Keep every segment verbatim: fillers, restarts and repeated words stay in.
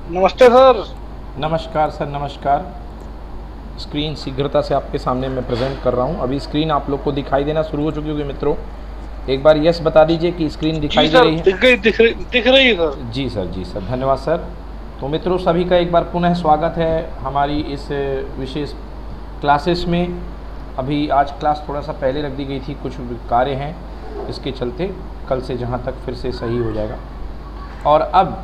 नमस्ते सर। नमस्कार सर, नमस्कार। स्क्रीन शीघ्रता से आपके सामने मैं प्रेजेंट कर रहा हूं। अभी स्क्रीन आप लोग को दिखाई देना शुरू हो चुकी होगी मित्रों। एक बार यस बता दीजिए कि स्क्रीन जी दिखाई दे सर, रही है। दिख गई, दिख रही दिख रही है सर। जी सर, जी सर, धन्यवाद सर। तो मित्रों सभी का एक बार पुनः स्वागत है हमारी इस विशेष क्लासेस में। अभी आज क्लास थोड़ा सा पहले रख दी गई थी, कुछ कार्य हैं इसके चलते, कल से जहाँ तक फिर से सही हो जाएगा। और अब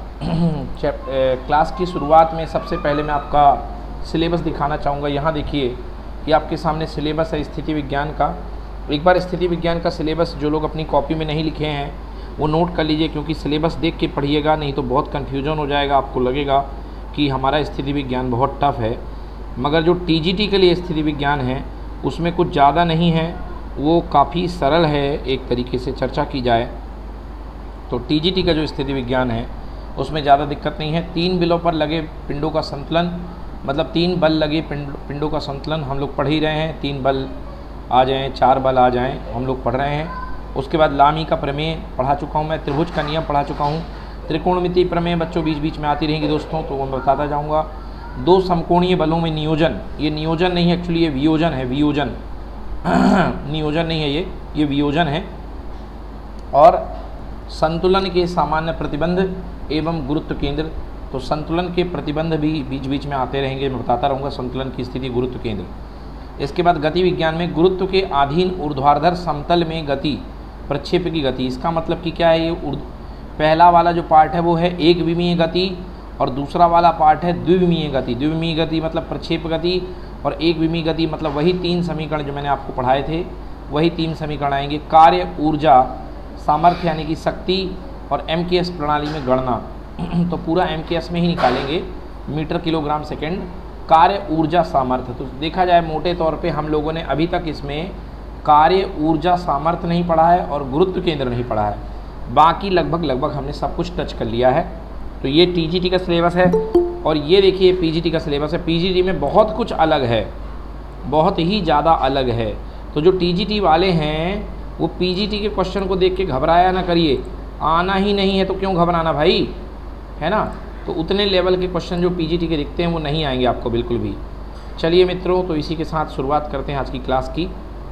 क्लास की शुरुआत में सबसे पहले मैं आपका सिलेबस दिखाना चाहूँगा। यहाँ देखिए कि आपके सामने सिलेबस है स्थिति विज्ञान का। एक बार स्थिति विज्ञान का सिलेबस जो लोग अपनी कॉपी में नहीं लिखे हैं वो नोट कर लीजिए, क्योंकि सिलेबस देख के पढ़िएगा, नहीं तो बहुत कन्फ्यूजन हो जाएगा। आपको लगेगा कि हमारा स्थिति विज्ञान बहुत टफ है, मगर जो टीजीटी के लिए स्थिति विज्ञान है उसमें कुछ ज़्यादा नहीं है, वो काफ़ी सरल है। एक तरीके से चर्चा की जाए तो टीजीटी का जो स्थिति विज्ञान है उसमें ज़्यादा दिक्कत नहीं है। तीन बिलों पर लगे पिंडों का संतुलन, मतलब तीन बल लगे पिंड पिंडों का संतुलन हम लोग पढ़ ही रहे हैं। तीन बल आ जाएं, चार बल आ जाएं, हम लोग पढ़ रहे हैं। उसके बाद लामी का प्रमेय पढ़ा चुका हूँ मैं, त्रिभुज का नियम पढ़ा चुका हूँ, त्रिकोणमितीय प्रमेय बच्चों बीच बीच में आती रहेंगी दोस्तों, तो वो मैं बताता जाऊँगा। दो समकोणीय बलों में नियोजन, ये नियोजन नहीं है एक्चुअली, ये वियोजन है, वियोजन नियोजन नहीं है, ये ये वियोजन है। और संतुलन के सामान्य प्रतिबंध एवं गुरुत्व केंद्र, तो संतुलन के प्रतिबंध भी बीच बीच में आते रहेंगे, मैं बताता रहूँगा संतुलन की स्थिति, गुरुत्व केंद्र। इसके बाद गति विज्ञान में गुरुत्व के अधीन ऊर्ध्वाधर समतल में गति, प्रक्षेप की गति। इसका मतलब कि क्या है, ये पहला वाला जो पार्ट है वो है एक विमीय गति और दूसरा वाला पार्ट है द्विविमीय गति। द्विविमीय गति मतलब प्रक्षेप गति और एक विमीय गति मतलब वही तीन समीकरण जो मैंने आपको पढ़ाए थे, वही तीन समीकरण आएंगे। कार्य, ऊर्जा, सामर्थ्य यानी कि शक्ति और एम के एस प्रणाली में गणना तो पूरा एम के एस में ही निकालेंगे, मीटर किलोग्राम सेकेंड। कार्य, ऊर्जा, सामर्थ्य, तो देखा जाए मोटे तौर पे हम लोगों ने अभी तक इसमें कार्य, ऊर्जा, सामर्थ्य नहीं पढ़ा है और गुरुत्व केंद्र नहीं पढ़ा है। बाकी लगभग लगभग हमने सब कुछ टच कर लिया है। तो ये टीजीटी का सिलेबस है और ये देखिए पीजीटी का सिलेबस है। पीजीटी में बहुत कुछ अलग है, बहुत ही ज़्यादा अलग है। तो जो टीजीटी वाले हैं वो पीजीटी के क्वेश्चन को देख के घबराया ना करिए, आना ही नहीं है तो क्यों घबराना भाई, है ना। तो उतने लेवल के क्वेश्चन जो पीजीटी के दिखते हैं वो नहीं आएंगे आपको बिल्कुल भी। चलिए मित्रों, तो इसी के साथ शुरुआत करते हैं आज की क्लास की।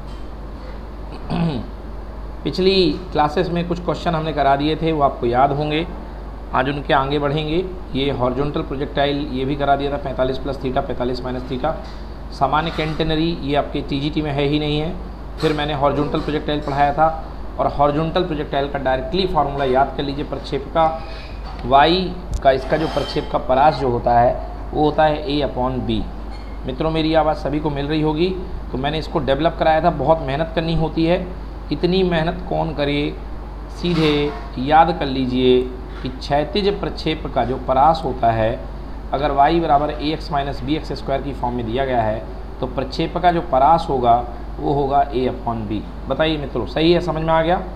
पिछली क्लासेस में कुछ क्वेश्चन हमने करा दिए थे, वो आपको याद होंगे, आज उनके आगे बढ़ेंगे। ये हॉरिजॉन्टल प्रोजेक्टाइल ये भी करा दिया था, पैंतालीस प्लस थीटा, पैंतालीस माइनस थीटा। सामान्य कैंटेनरी ये आपके टीजीटी में है ही नहीं है। फिर मैंने हॉरिजॉन्टल प्रोजेक्टाइल पढ़ाया था और हॉरिजॉन्टल प्रोजेक्टाइल का डायरेक्टली फार्मूला याद कर लीजिए। प्रक्षेप का वाई का, इसका जो प्रक्षेप का परास जो होता है वो होता है ए अपॉन बी। मित्रों मेरी आवाज़ सभी को मिल रही होगी। तो मैंने इसको डेवलप कराया था, बहुत मेहनत करनी होती है, इतनी मेहनत कौन करे। सीधे याद कर लीजिए कि क्षैतिज प्रक्षेप का जो परास होता है, अगर y बराबर A x minus B x square की फॉर्म में दिया गया है तो प्रक्षेप का जो परास होगा वो होगा ए अपॉन बी। बताइए मित्रों, सही है, समझ में आ गया?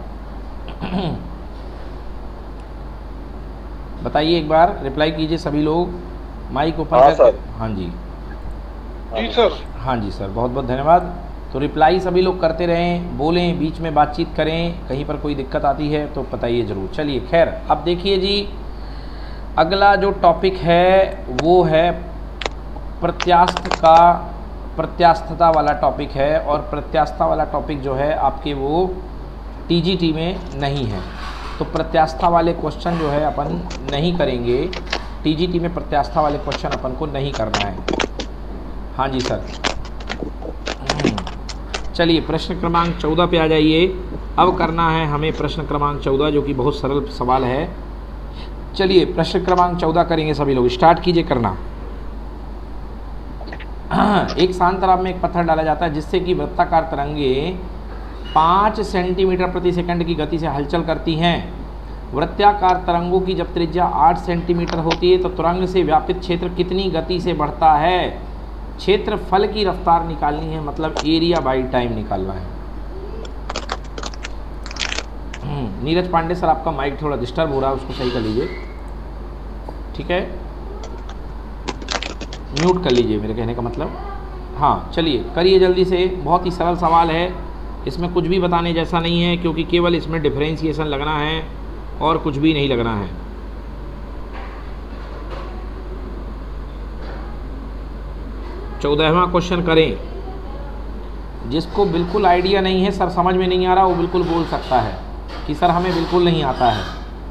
बताइए, एक बार रिप्लाई कीजिए सभी लोग, माइक ओपन करके। हाँ जी, जी सर। हाँ जी सर, बहुत बहुत धन्यवाद। तो रिप्लाई सभी लोग करते रहें, बोलें, बीच में बातचीत करें, कहीं पर कोई दिक्कत आती है तो बताइए ज़रूर। चलिए खैर, अब देखिए जी, अगला जो टॉपिक है वो है प्रत्यास्थ का, प्रत्यास्थता वाला टॉपिक है। और प्रत्यास्थता वाला टॉपिक जो है आपके वो टीजीटी में नहीं है, तो प्रत्यास्थता वाले क्वेश्चन जो है अपन नहीं करेंगे। टीजीटी में प्रत्यास्थता वाले क्वेश्चन अपन को नहीं करना है। हाँ जी सर। चलिए प्रश्न क्रमांक चौदह पे आ जाइए। अब करना है हमें प्रश्न क्रमांक चौदह, जो कि बहुत सरल सवाल है। चलिए प्रश्न क्रमांक चौदह करेंगे सभी लोग, स्टार्ट कीजिए करना। एक शांत तालाब में एक पत्थर डाला जाता है जिससे कि वृत्ताकार तरंगे पाँच सेंटीमीटर प्रति सेकंड की गति से हलचल करती हैं। वृत्ताकार तरंगों की जब त्रिज्या आठ सेंटीमीटर होती है तो तरंग से व्यापित क्षेत्र कितनी गति से बढ़ता है। क्षेत्रफल की रफ्तार निकालनी है, मतलब एरिया बाई टाइम निकालना है। नीरज पांडे सर, आपका माइक थोड़ा डिस्टर्ब हो रहा है, उसको सही कर लीजिए, ठीक है, म्यूट कर लीजिए, मेरे कहने का मतलब। हाँ चलिए करिए जल्दी से, बहुत ही सरल सवाल है, इसमें कुछ भी बताने जैसा नहीं है, क्योंकि केवल इसमें डिफरेंशिएशन लगना है और कुछ भी नहीं लगना है। चौदहवां क्वेश्चन करें। जिसको बिल्कुल आइडिया नहीं है, सर समझ में नहीं आ रहा, वो बिल्कुल बोल सकता है कि सर हमें बिल्कुल नहीं आता है।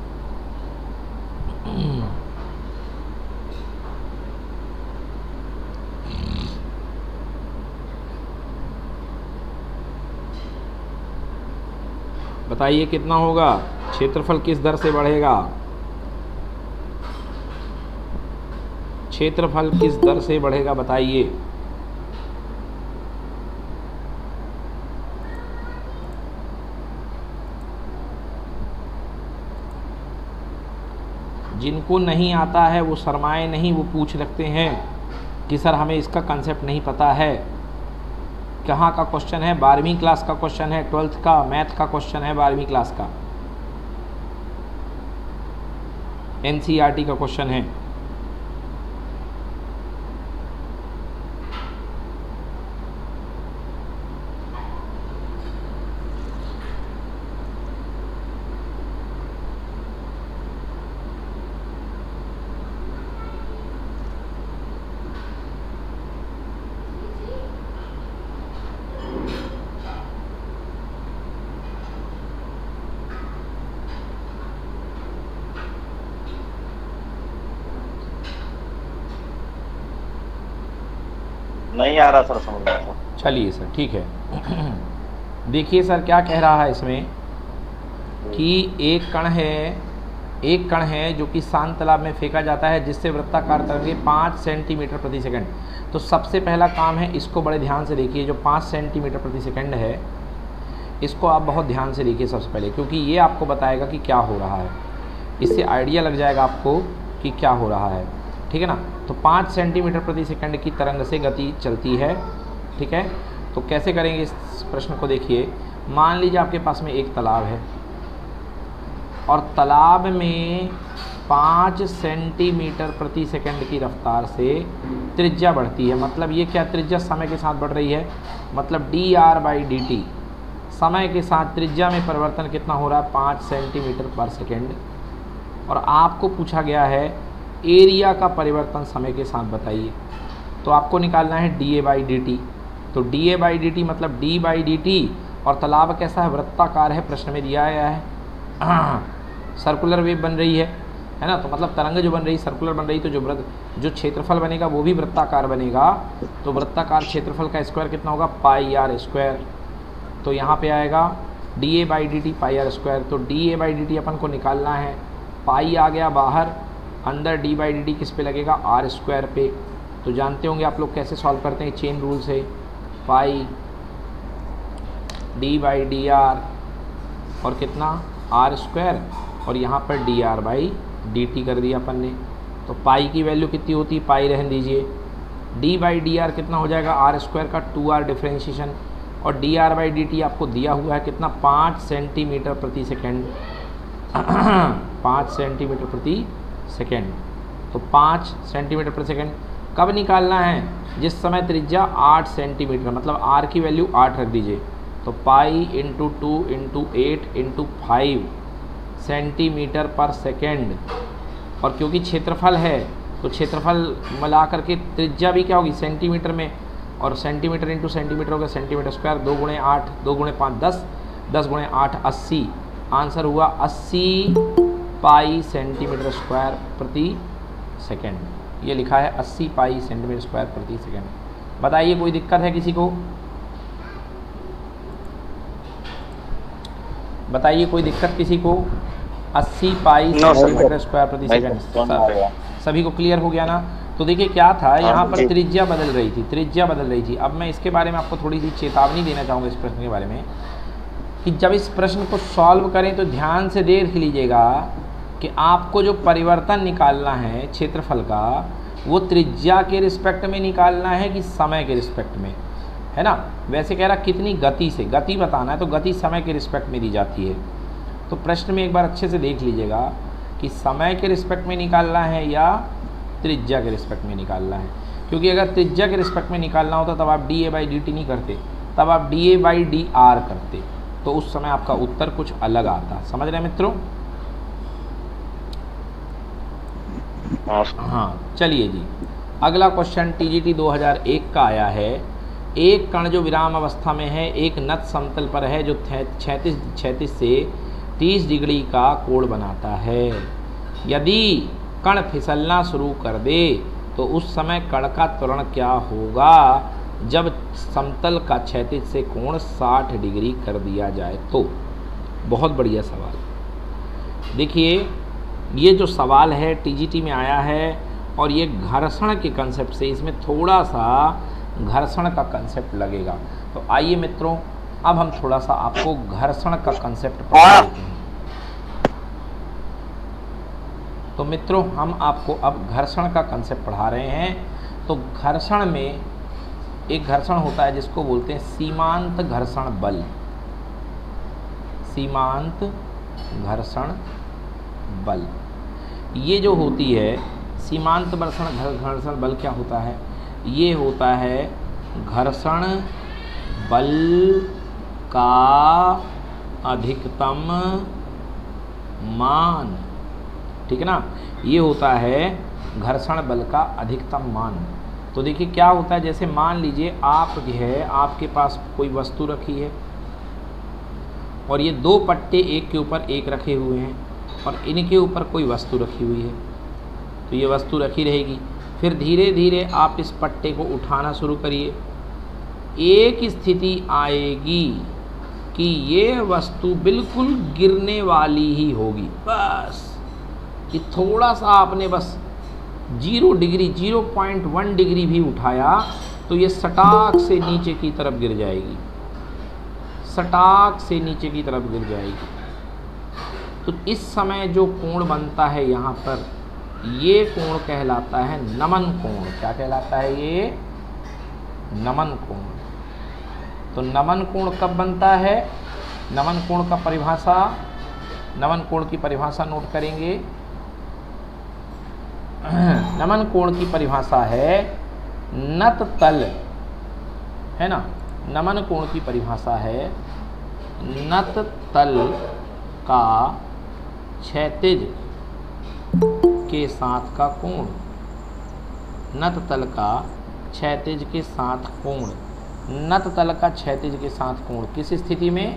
बताइए कितना होगा, क्षेत्रफल किस दर से बढ़ेगा, क्षेत्रफल किस दर से बढ़ेगा बताइए। जिनको नहीं आता है वो शर्माए नहीं, वो पूछ लगते हैं कि सर हमें इसका कंसेप्ट नहीं पता है। कहाँ का क्वेश्चन है, बारहवीं क्लास का क्वेश्चन है, ट्वेल्थ का मैथ का क्वेश्चन है, बारहवीं क्लास का एनसीईआरटी का क्वेश्चन है। नहीं आ रहा सर समझ में। चलिए सर ठीक है। देखिए सर क्या कह रहा है इसमें कि एक कण है, एक कण है जो कि शांत तालाब में फेंका जाता है जिससे वृत्ताकार तरंगे पाँच सेंटीमीटर प्रति सेकंड। तो सबसे पहला काम है, इसको बड़े ध्यान से देखिए, जो पाँच सेंटीमीटर प्रति सेकंड है इसको आप बहुत ध्यान से देखिए सबसे पहले, क्योंकि ये आपको बताएगा कि क्या हो रहा है। इससे आइडिया लग जाएगा आपको कि क्या हो रहा है, ठीक है ना। तो पाँच सेंटीमीटर प्रति सेकंड की तरंग से गति चलती है, ठीक है। तो कैसे करेंगे इस प्रश्न को, देखिए मान लीजिए आपके पास में एक तालाब है और तालाब में पाँच सेंटीमीटर प्रति सेकंड की रफ्तार से त्रिज्या बढ़ती है। मतलब ये क्या, त्रिज्या समय के साथ बढ़ रही है, मतलब D R by D T, समय के साथ त्रिज्या में परिवर्तन कितना हो रहा है, पाँच सेंटीमीटर पर सेकंड। और आपको पूछा गया है एरिया का परिवर्तन समय के साथ बताइए। तो आपको निकालना है D A by D T. तो D A by D T मतलब डी बाई डी टी, और तालाब कैसा है, वृत्ताकार है, प्रश्न में दिया गया है। सर्कुलर वेव बन रही है, है ना। तो मतलब तरंग जो बन रही सर्कुलर बन रही, तो जो वृत्त जो क्षेत्रफल बनेगा वो भी वृत्ताकार बनेगा। तो वृत्ताकार क्षेत्रफल का स्क्वायर कितना होगा, पाई आर स्क्वायर। तो यहाँ पे आएगा D A by D T pi R square. तो D A by D T अपन को निकालना है, पाई आ गया बाहर, अंदर डी बाई डी टी किस पे लगेगा, आर स्क्वायर पे। तो जानते होंगे आप लोग कैसे सॉल्व करते हैं, चेन रूल से, pi D by D R और कितना आर स्क्वायर, और यहाँ पर D R by D T कर दिया अपन ने। तो पाई की वैल्यू कितनी होती है, पाई रहने दीजिए, डी बाई डी आर कितना हो जाएगा, आर स्क्वायर का टू आर डिफ्रेंशिएशन, और D R by D T आपको दिया हुआ है कितना, पाँच सेंटीमीटर प्रति सेकेंड। पाँच सेंटीमीटर प्रति सेकेंड। तो पाँच सेंटीमीटर प्रति सेकेंड कब निकालना है, जिस समय त्रिज्या आठ सेंटीमीटर, मतलब आर की वैल्यू आठ रख दीजिए। तो pi into two into eight into five centimetre per second. और क्योंकि क्षेत्रफल है तो क्षेत्रफल मिला करके त्रिज्या भी क्या होगी, सेंटीमीटर में, और सेंटीमीटर इंटू सेंटीमीटर हो गया सेंटीमीटर स्क्वायर। दो गुणे आठ, दो गुणे पाँच दस, दस गुणे आठ अस्सी। आंसर हुआ अस्सी पाई सेंटीमीटर स्क्वायर प्रति सेकेंड। ये लिखा है अस्सी पाई सेंटीमीटर स्क्वायर प्रति सेकेंड। बताइए कोई दिक्कत है किसी को, बताइए कोई दिक्कत किसी को। अस्सी पाई सेंटीमीटर स्क्वायर प्रति सेकेंड, सभी को क्लियर हो गया ना। तो देखिए क्या था, यहाँ पर त्रिज्या बदल रही थी, त्रिज्या बदल रही थी। अब मैं इसके बारे में आपको थोड़ी सी चेतावनी देना चाहूँगा इस प्रश्न के बारे में, कि जब इस प्रश्न को सॉल्व करें तो ध्यान से देख लीजिएगा कि आपको जो परिवर्तन निकालना है क्षेत्रफल का, वो त्रिज्या के रिस्पेक्ट में निकालना है कि समय के रिस्पेक्ट में, है ना। वैसे कह रहा कितनी गति से, गति बताना है, तो गति समय के रिस्पेक्ट में दी जाती है। तो प्रश्न में एक बार अच्छे से देख लीजिएगा कि समय के रिस्पेक्ट में निकालना है या त्रिज्या के रिस्पेक्ट में निकालना है। क्योंकि अगर त्रिज्या के रिस्पेक्ट में निकालना होता तब आप D A by D T नहीं करते, तब आप D A by D R करते, तो उस समय आपका उत्तर कुछ अलग आता। समझ रहे हैं मित्रों। हाँ चलिए जी, अगला क्वेश्चन टीजीटी दो हज़ार एक का आया है। एक कण जो विराम अवस्था में है एक नत समतल पर है जो छैंतीस छैंतीस से तीस डिग्री का कोण बनाता है। यदि कण फिसलना शुरू कर दे तो उस समय कण का त्वरण क्या होगा जब समतल का क्षैतिज से कोण साठ डिग्री कर दिया जाए तो। बहुत बढ़िया सवाल। देखिए ये जो सवाल है टीजीटी में आया है और ये घर्षण के कंसेप्ट से, इसमें थोड़ा सा घर्षण का कंसेप्ट लगेगा। तो आइए मित्रों अब हम थोड़ा सा आपको घर्षण का कंसेप्ट पढ़ा देते हैं। तो मित्रों हम आपको अब घर्षण का कंसेप्ट पढ़ा रहे हैं। तो घर्षण में एक घर्षण होता है जिसको बोलते हैं सीमांत घर्षण बल। सीमांत घर्षण बल ये जो होती है सीमांत घर्षण घर्षण बल क्या होता है? ये होता है घर्षण बल का अधिकतम मान। ठीक है ना, ये होता है घर्षण बल का अधिकतम मान। तो देखिए क्या होता है, जैसे मान लीजिए आप जो है आपके पास कोई वस्तु रखी है और ये दो पट्टे एक के ऊपर एक रखे हुए हैं और इनके ऊपर कोई वस्तु रखी हुई है। तो ये वस्तु रखी रहेगी, फिर धीरे धीरे आप इस पट्टे को उठाना शुरू करिए। एक स्थिति आएगी कि ये वस्तु बिल्कुल गिरने वाली ही होगी। बस कि थोड़ा सा आपने बस zero degree zero point one degree भी उठाया तो ये सटाक से नीचे की तरफ गिर जाएगी, सटाक से नीचे की तरफ गिर जाएगी। तो इस समय जो कोण बनता है यहाँ पर, ये कोण कहलाता है नमन कोण। क्या कहलाता है ये? नमन कोण। तो नमन कोण कब बनता है? नमन कोण का परिभाषा, नमन कोण की परिभाषा नोट करेंगे। नमन कोण की परिभाषा है नत तल, है ना, नमन कोण की परिभाषा है नत तल का क्षैतिज के साथ का कोण। नत तल का क्षैतिज के साथ कोण। नत तल का क्षैतिज के साथ कोण किस स्थिति में?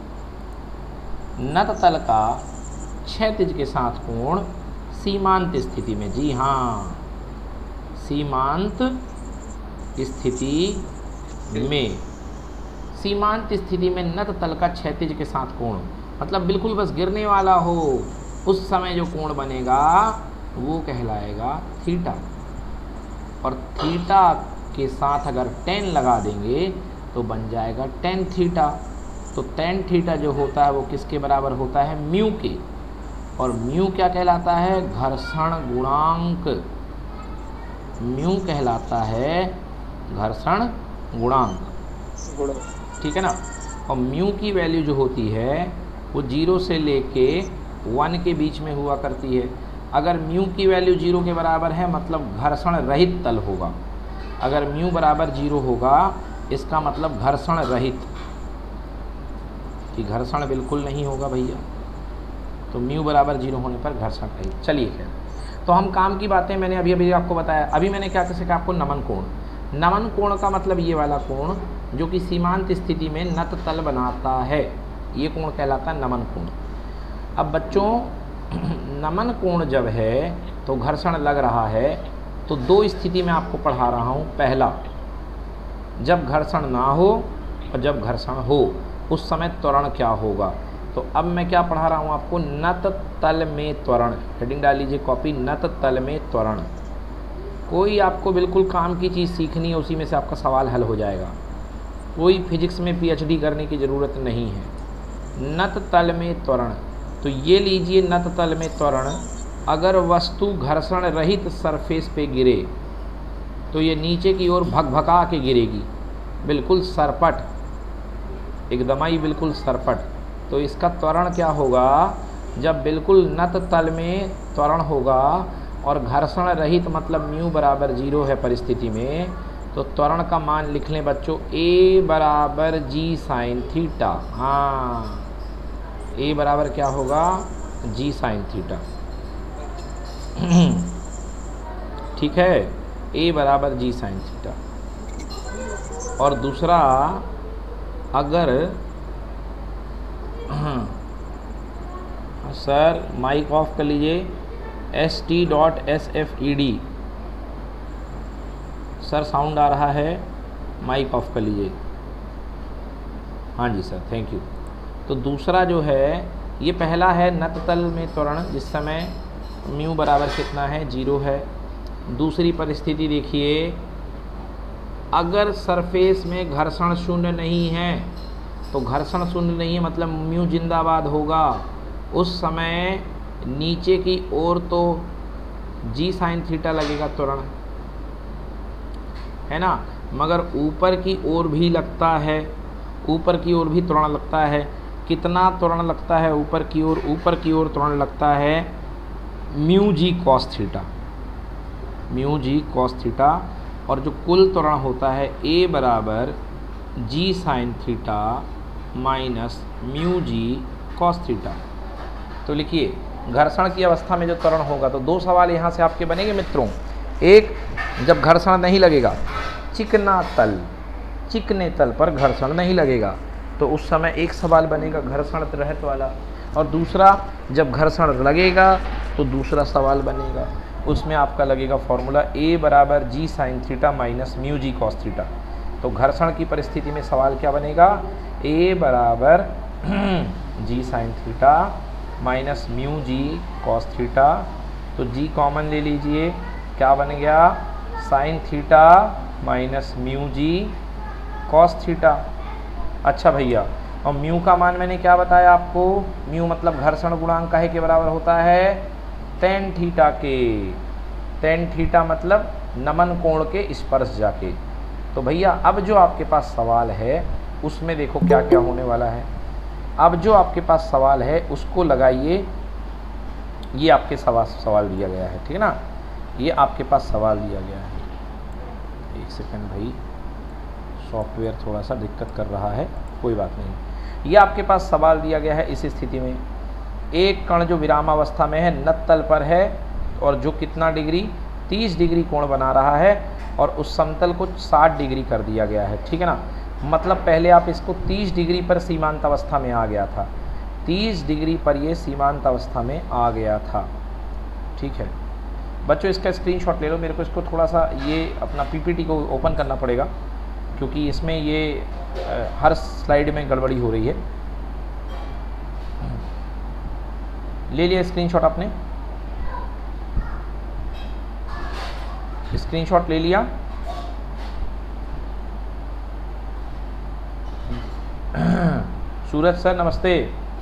नत तल का क्षैतिज के साथ कोण सीमांत स्थिति में। जी हाँ, सीमांत स्थिति में। सीमांत स्थिति में नत तल का क्षैतिज के साथ कोण मतलब बिल्कुल बस गिरने वाला हो, उस समय जो कोण बनेगा वो कहलाएगा थीटा। और थीटा के साथ अगर टेन लगा देंगे तो बन जाएगा टेन थीटा। तो टेन थीटा जो होता है वो किसके बराबर होता है? म्यू के। और म्यू क्या कहलाता है? घर्षण गुणांक। म्यू कहलाता है घर्षण गुणांक। ठीक है ना। और म्यू की वैल्यू जो होती है वो जीरो से लेके वन के बीच में हुआ करती है। अगर म्यू की वैल्यू जीरो के बराबर है मतलब घर्षण रहित तल होगा। अगर म्यू बराबर जीरो होगा इसका मतलब घर्षण रहित, कि घर्षण बिल्कुल नहीं होगा भैया। तो म्यू बराबर जीरो होने पर घर्षण रहित। चलिए खैर, तो हम काम की बातें मैंने अभी अभी आपको बताया। अभी मैंने क्या कैसे कहा आपको? नमन कोण। नमन कोण का मतलब ये वाला कोण जो कि सीमांत स्थिति में नत तल बनाता है, ये कोण कहलाता है नमन कोण। अब बच्चों नमन कोण जब है तो घर्षण लग रहा है, तो दो स्थिति में आपको पढ़ा रहा हूँ। पहला, जब घर्षण ना हो और जब घर्षण हो उस समय त्वरण क्या होगा। तो अब मैं क्या पढ़ा रहा हूँ आपको? नत तल में त्वरण। हेडिंग डाल लीजिए कॉपी, नत तल में त्वरण। कोई आपको बिल्कुल काम की चीज़ सीखनी है, उसी में से आपका सवाल हल हो जाएगा। कोई फिजिक्स में पीएचडी करने की ज़रूरत नहीं है। नत तल में त्वरण, तो ये लीजिए नत तल में त्वरण। अगर वस्तु घर्षण रहित सरफेस पे गिरे तो ये नीचे की ओर भगभगा के गिरेगी, बिल्कुल सरपट, एकदम ही बिल्कुल सरपट। तो इसका त्वरण क्या होगा? जब बिल्कुल नत तल में त्वरण होगा और घर्षण रहित मतलब म्यू बराबर जीरो है परिस्थिति में, तो त्वरण का मान लिख लें बच्चों, ए बराबर जी साइन थीटा। हाँ, ए बराबर क्या होगा? G sine theta. ठीक है। ए बराबर जी साइन थीटा। और दूसरा, अगर हाँ सर माइक ऑफ कर लीजिए, S T dot S F E D sir sound आ रहा है, माइक ऑफ कर लीजिए। हाँ जी सर, थैंक यू। तो दूसरा जो है, ये पहला है नत तल में त्वरण, जिस समय म्यू बराबर कितना है, जीरो है। दूसरी परिस्थिति देखिए, अगर सरफेस में घर्षण शून्य नहीं है, तो घर्षण शून्य नहीं है मतलब म्यू जिंदाबाद होगा। उस समय नीचे की ओर तो जी साइन थीटा लगेगा त्वरण, है ना, मगर ऊपर की ओर भी लगता है, ऊपर की ओर भी त्वरण लगता है। कितना त्वरण लगता है ऊपर की ओर? ऊपर की ओर त्वरण लगता है mu G cos theta, mu G cos theta. और जो कुल त्वरण होता है ए बराबर G sine theta minus mu G cos theta. तो लिखिए, घर्षण की अवस्था में जो त्वरण होगा, तो दो सवाल यहाँ से आपके बनेंगे मित्रों। एक, जब घर्षण नहीं लगेगा, चिकना तल, चिकने तल पर घर्षण नहीं लगेगा, तो उस समय एक सवाल बनेगा घर्षण रहित वाला। और दूसरा, जब घर्षण लगेगा तो दूसरा सवाल बनेगा, उसमें आपका लगेगा फॉर्मूला ए बराबर G sine theta minus mu G cos theta. तो घर्षण की परिस्थिति में सवाल क्या बनेगा? ए बराबर G sine theta minus mu G cos theta. तो जी कॉमन ले लीजिए, क्या बन गया? Sine theta minus mu G cos theta. अच्छा भैया, और म्यू का मान मैंने क्या बताया आपको? म्यू मतलब घर्षण गुणांक काहे के बराबर होता है? टेन थीटा के। टेन थीटा मतलब नमन कोण के स्पर्श जाके। तो भैया अब जो आपके पास सवाल है उसमें देखो क्या क्या होने वाला है। अब जो आपके पास सवाल है उसको लगाइए, ये आपके सवाल सवाल दिया गया है, ठीक है ना, ये आपके पास सवाल दिया गया है। एक सेकंड भाई, सॉफ्टवेयर थोड़ा सा दिक्कत कर रहा है, कोई बात नहीं। ये आपके पास सवाल दिया गया है, इस स्थिति में एक कण जो विरामावस्था में है, नत तल पर है, और जो कितना डिग्री? तीस डिग्री कोण बना रहा है, और उस समतल को साठ डिग्री कर दिया गया है, ठीक है ना। मतलब पहले आप इसको तीस डिग्री पर सीमांत अवस्था में आ गया था, तीस डिग्री पर ये सीमांत अवस्था में आ गया था, ठीक है बच्चों। इसका स्क्रीनशॉट ले लो, मेरे को इसको थोड़ा सा ये अपना पीपीटी को ओपन करना पड़ेगा, क्योंकि इसमें ये हर स्लाइड में गड़बड़ी हो रही है। ले लिया स्क्रीनशॉट आपने? स्क्रीनशॉट ले लिया? सूरज सर नमस्ते।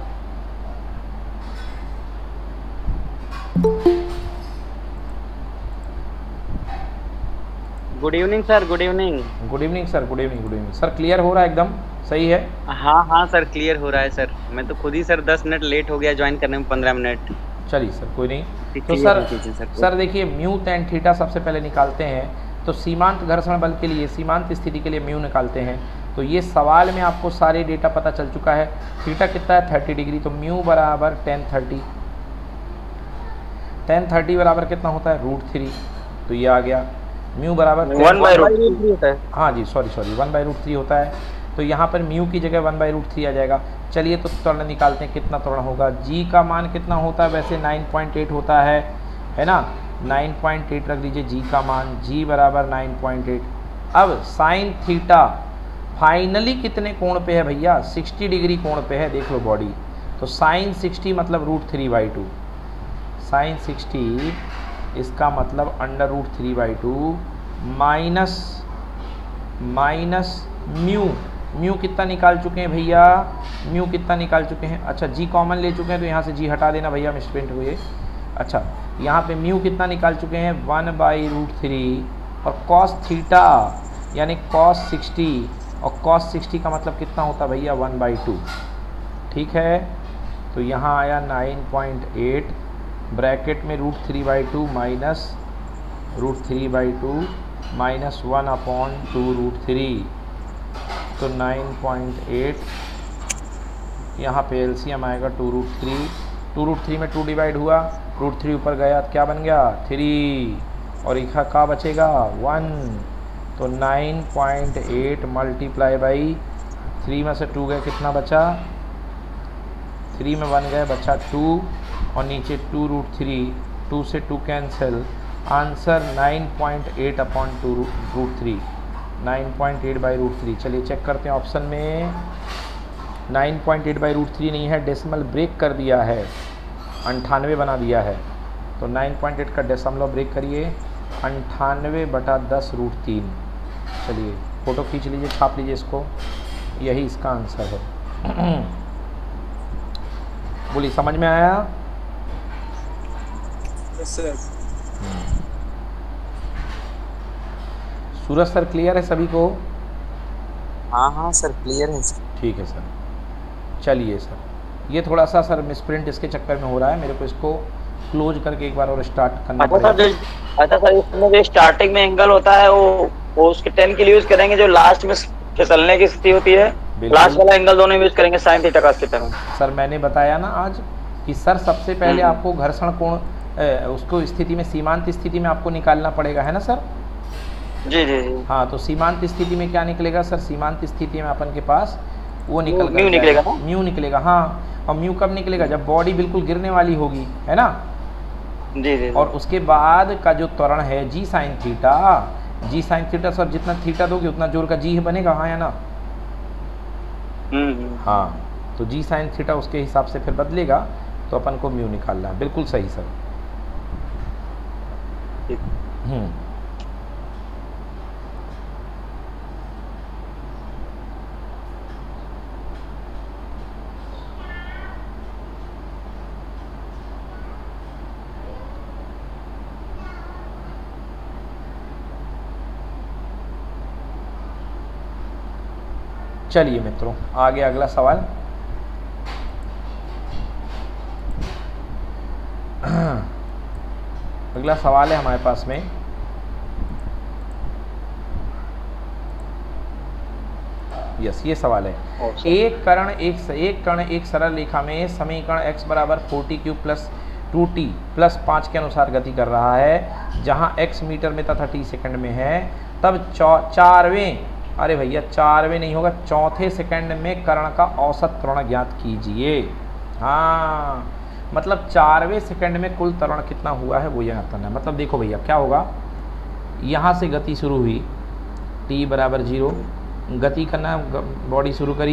Good evening sir, good evening. Good evening sir, good evening, good evening sir. Clear हो रहा है एकदम सही है? हाँ हाँ सर, क्लियर हो रहा है सर। मैं तो खुद ही सर दस मिनट लेट हो गया ज्वाइन करने में, पंद्रह मिनट। चलिए सर, कोई नहीं। तो सर सर, सर देखिए, म्यू टेन थीटा सबसे पहले निकालते हैं। तो सीमांत घर्षण बल के लिए, सीमांत स्थिति के लिए म्यू निकालते हैं। तो ये सवाल में आपको सारे डेटा पता चल चुका है। थीटा कितना है? Thirty degree. तो म्यू बराबर टेन थर्टी। टेन थर्टी बराबर कितना होता है? Root three. तो ये आ गया म्यू बराबर वन बाई रूट थ्री होता है। हाँ जी, sorry sorry one by root three होता है। तो यहाँ पर म्यू की जगह वन बाई रूट थ्री आ जाएगा। चलिए तो त्वरण निकालते हैं, कितना त्वरण होगा। जी का मान कितना होता है? वैसे नाइन पॉइंट एट होता है, है ना। नाइन पॉइंट एट रख लीजिए जी का मान, जी बराबर नाइन पॉइंट एट। अब साइन थीटा फाइनली कितने कोण पे है भैया? सिक्सटी डिग्री कोण पे है, देख लो बॉडी। तो साइन सिक्सटी मतलब root three by two. Sine sixty इसका मतलब under root three by two minus minus mu. Mu कितना निकाल चुके हैं भैया? म्यू कितना निकाल चुके हैं? अच्छा, जी कॉमन ले चुके हैं, तो यहाँ से जी हटा देना भैया, मिसप्रिंट हुए। अच्छा, यहाँ पे म्यू कितना निकाल चुके हैं? One by root three. और कॉस थीटा यानी कॉस सिक्सटी, और कॉस सिक्सटी का मतलब कितना होता है भैया? वन बाई टू, ठीक है। तो यहाँ आया नाइन पॉइंट एट, ब्रैकेट में root three by two minus root three by two minus one upon two root three. तो नाइन पॉइंट एट, यहाँ पे एलसीएम आएगा two root three. Two root three में टू डिवाइड हुआ, root three ऊपर गया, क्या बन गया? थ्री। और इका का बचेगा वन। तो nine point eight multiply by three में से टू गए, कितना बचा? थ्री में वन गए, बचा टू, और नीचे टू रूट थ्री, टू से two cancel, answer nine point eight upon two root three, nine point eight by root three. चलिए चेक करते हैं ऑप्शन में, nine point eight by root three नहीं है, डेसिमल ब्रेक कर दिया है, अंठानवे बना दिया है। तो नाइन पॉइंट एट का डेसिमल ब्रेक करिए, अंठानवे बटा दस रूट तीन। चलिए फ़ोटो खींच लीजिए, छाप लीजिए इसको, यही इसका आंसर है। बोलिए समझ में आया? Yes sir. Suraj sir clear है सभी को? हाँ हाँ सर क्लियर है सर। ठीक है सर। चलिए सर, ये थोड़ा सा सर मिसप्रिंट इसके चक्कर में हो रहा है, मेरे को इसको क्लोज करके एक बार और स्टार्ट करना अच्छा पड़ेगा। सर, जो अच्छा सर इसमें जो स्टार्टिंग में एंगल होता है वो वो उसके टेन के लिए यूज करेंगे, जो लास्ट में फिसलने की स्थिति होती है लास्ट वाला एंगल दोनों यूज करेंगे साइन थीटा का स्थिति में। सर मैंने बताया ना आज कि सर सबसे पहले आपको घर्षण कोण उसको स्थिति में सीमांत स्थिति में आपको निकालना पड़ेगा, है ना सर? जी जी जी। हाँ, तो सीमांत स्थिति में क्या निकलेगा सर? सीमांत स्थिति में अपन के पास वो निकल म्यू निकलेगा ना? म्यू निकलेगा, हाँ। और म्यू कब निकलेगा? जब बॉडी बिल्कुल गिरने वाली होगी, है ना? जी जी। और उसके बाद का जो त्वरण है G sine theta, G sine theta sir जितना थीटा दोगे उतना जोर का जी बनेगा, हाँ या ना? हम्म हाँ, तो जी साइन थीटा उसके हिसाब से फिर बदलेगा, तो अपन को म्यू निकालना है। बिल्कुल सही सर। हम्म चलिए मित्रों, आगे अगला सवाल। अगला सवाल है हमारे पास में, यस ये सवाल है, एक कर्ण एक एक कर्ण एक सरल रेखा में समीकरण x बराबर forty cube plus two T plus पाँच के अनुसार गति कर रहा है, जहां x मीटर में तथा t सेकंड में है, तब चारवें, अरे भैया चारवें नहीं होगा, चौथे सेकंड में कर्ण का औसत त्वरण ज्ञात कीजिए। हाँ, मतलब चारवें सेकंड में कुल त्वरण कितना हुआ है वो ज्ञात करना है। मतलब देखो भैया क्या होगा, यहाँ से गति शुरू हुई, t बराबर जीरो, गति करना, बॉडी शुरू करी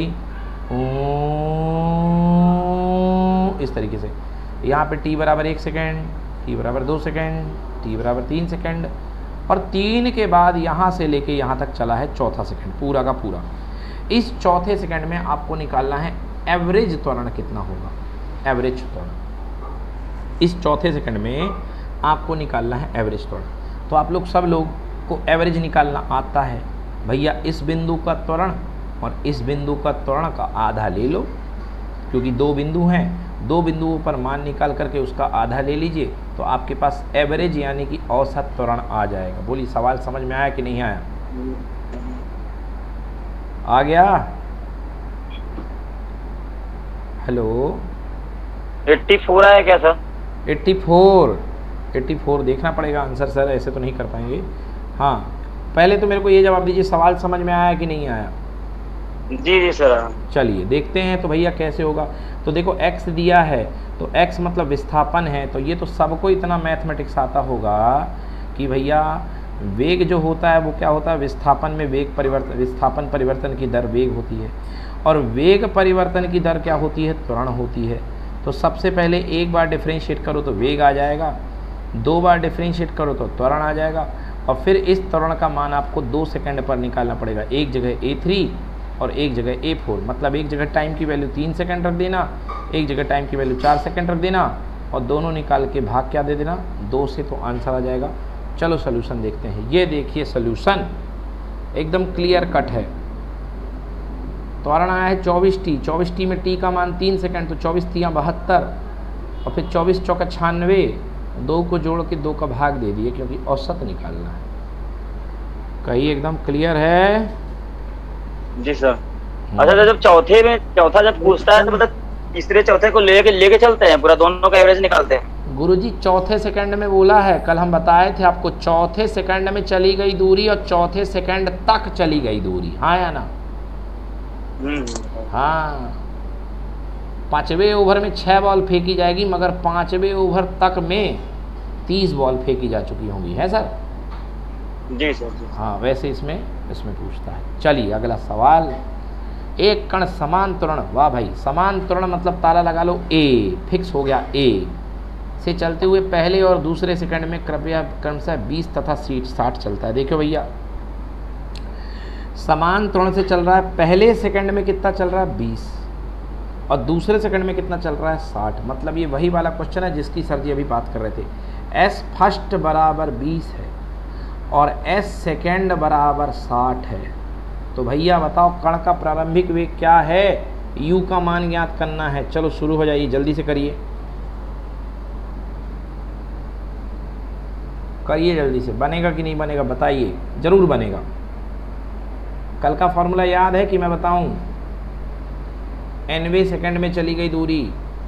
इस तरीके से, यहाँ पे t बराबर एक सेकेंड, t बराबर दो सेकेंड, t बराबर तीन सेकेंड, और तीन के बाद यहाँ से लेके यहाँ तक चला है चौथा सेकंड, पूरा का पूरा। इस चौथे सेकंड में आपको निकालना है एवरेज त्वरण कितना होगा, एवरेज त्वरण। इस चौथे सेकंड में आपको निकालना है एवरेज त्वरण। तो आप लोग सब लोग को एवरेज निकालना आता है भैया, इस बिंदु का त्वरण और इस बिंदु का त्वरण का आधा ले लो, क्योंकि दो बिंदु हैं, दो बिंदुओं पर मान निकाल करके उसका आधा ले लीजिए, तो आपके पास एवरेज यानी कि औसत त्वरण आ जाएगा। बोलिए सवाल समझ में आया कि नहीं आया? आ गया? हेलो, चौरासी आया क्या सर? चौरासी, चौरासी देखना पड़ेगा आंसर सर, ऐसे तो नहीं कर पाएंगे। हाँ, पहले तो मेरे को ये जवाब दीजिए, सवाल समझ में आया कि नहीं आया? जी जी सर। चलिए देखते हैं तो भैया कैसे होगा। तो देखो x दिया है, तो x मतलब विस्थापन है, तो ये तो सबको इतना मैथमेटिक्स आता होगा कि भैया वेग जो होता है वो क्या होता है, विस्थापन में वेग परिवर्तन, विस्थापन परिवर्तन की दर वेग होती है, और वेग परिवर्तन की दर क्या होती है, त्वरण होती है। तो सबसे पहले एक बार डिफ्रेंशिएट करो तो वेग आ जाएगा, दो बार डिफ्रेंशिएट करो तो त्वरण आ जाएगा, और फिर इस त्वरण का मान आपको दो सेकंड पर निकालना पड़ेगा। एक जगह ए थ्री और एक जगह ए फोर, मतलब एक जगह टाइम की वैल्यू तीन सेकंड रख देना, एक जगह टाइम की वैल्यू चार सेकंड रख देना, और दोनों निकाल के भाग क्या दे देना, दो से, तो आंसर आ जाएगा। चलो सोल्यूशन देखते हैं। ये देखिए सोल्यूशन एकदम क्लियर कट है। त्वरण आया है चौबीस टी, चौबीस टी में टी का मान तीन सेकंड, तो चौबीस तियाँ बहत्तर, और फिर चौबीस चौका छियानवे, दो को जोड़ के दो का भाग दे दिए, क्योंकि औसत निकालना है। कहीं एकदम क्लियर है? जी सर। अच्छा, जब चौथे में चौथा जब पूछता है तो मतलब तीसरे चौथे को लेके लेके चलते हैं, पूरा दोनों का एवरेज निकालते हैं। गुरुजी चौथे सेकंड में बोला है, कल हम बताए थे आपको, चौथे सेकंड में चली गई दूरी और चौथे सेकंड तक चली गई दूरी, हाँ या ना? हाँ, पांचवें ओवर में छह बॉल फेंकी जाएगी, मगर पांचवें ओवर तक में तीस बॉल फेंकी जा चुकी होंगी, है सर? जी सर जी। हाँ, वैसे इसमें इसमें पूछता है। चलिए अगला सवाल, एक कण समान त्वरण, वाह भाई, समान त्वरण मतलब ताला लगा लो ए, फिक्स हो गया ए से चलते हुए पहले और दूसरे सेकंड में कृपया क्रमशः बीस तथा साठ चलता है। देखो भैया, समान त्वरण से चल रहा है, पहले सेकंड में कितना चल रहा है? बीस, और दूसरे सेकंड में कितना चल रहा है? साठ। मतलब ये वही वाला क्वेश्चन है जिसकी सर जी अभी बात कर रहे थे। एस फर्स्ट बराबर बीस है और एस सेकंड बराबर साठ है, तो भैया बताओ कण का प्रारंभिक वेग क्या है? यू का मान ज्ञात करना है। चलो शुरू हो जाइए, जल्दी से करिए करिए जल्दी से। बनेगा कि नहीं बनेगा बताइए, जरूर बनेगा। कल का फॉर्मूला याद है कि मैं बताऊं? एनवे सेकंड में चली गई दूरी,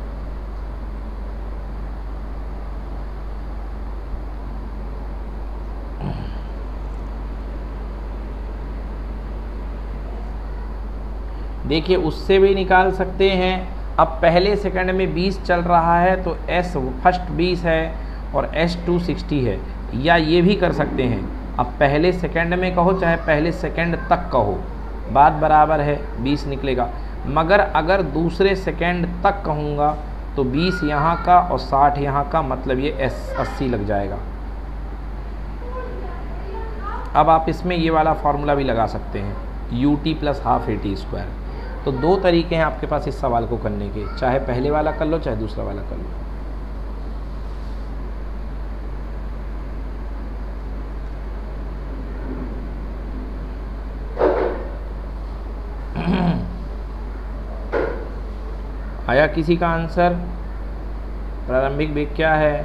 देखिए उससे भी निकाल सकते हैं। अब पहले सेकंड में बीस चल रहा है तो एस फर्स्ट बीस है और एस टू सिक्सटी है, या ये भी कर सकते हैं, अब पहले सेकंड में कहो चाहे पहले सेकंड तक कहो, बात बराबर है, बीस निकलेगा। मगर अगर दूसरे सेकंड तक कहूँगा तो बीस यहाँ का और साठ यहाँ का, मतलब ये एस अस्सी लग जाएगा। अब आप इसमें ये वाला फार्मूला भी लगा सकते हैं, u t plus half a t square. तो दो तरीके हैं आपके पास इस सवाल को करने के, चाहे पहले वाला कर लो चाहे दूसरा वाला कर लो। आया किसी का आंसर? प्रारंभिक वेग क्या है?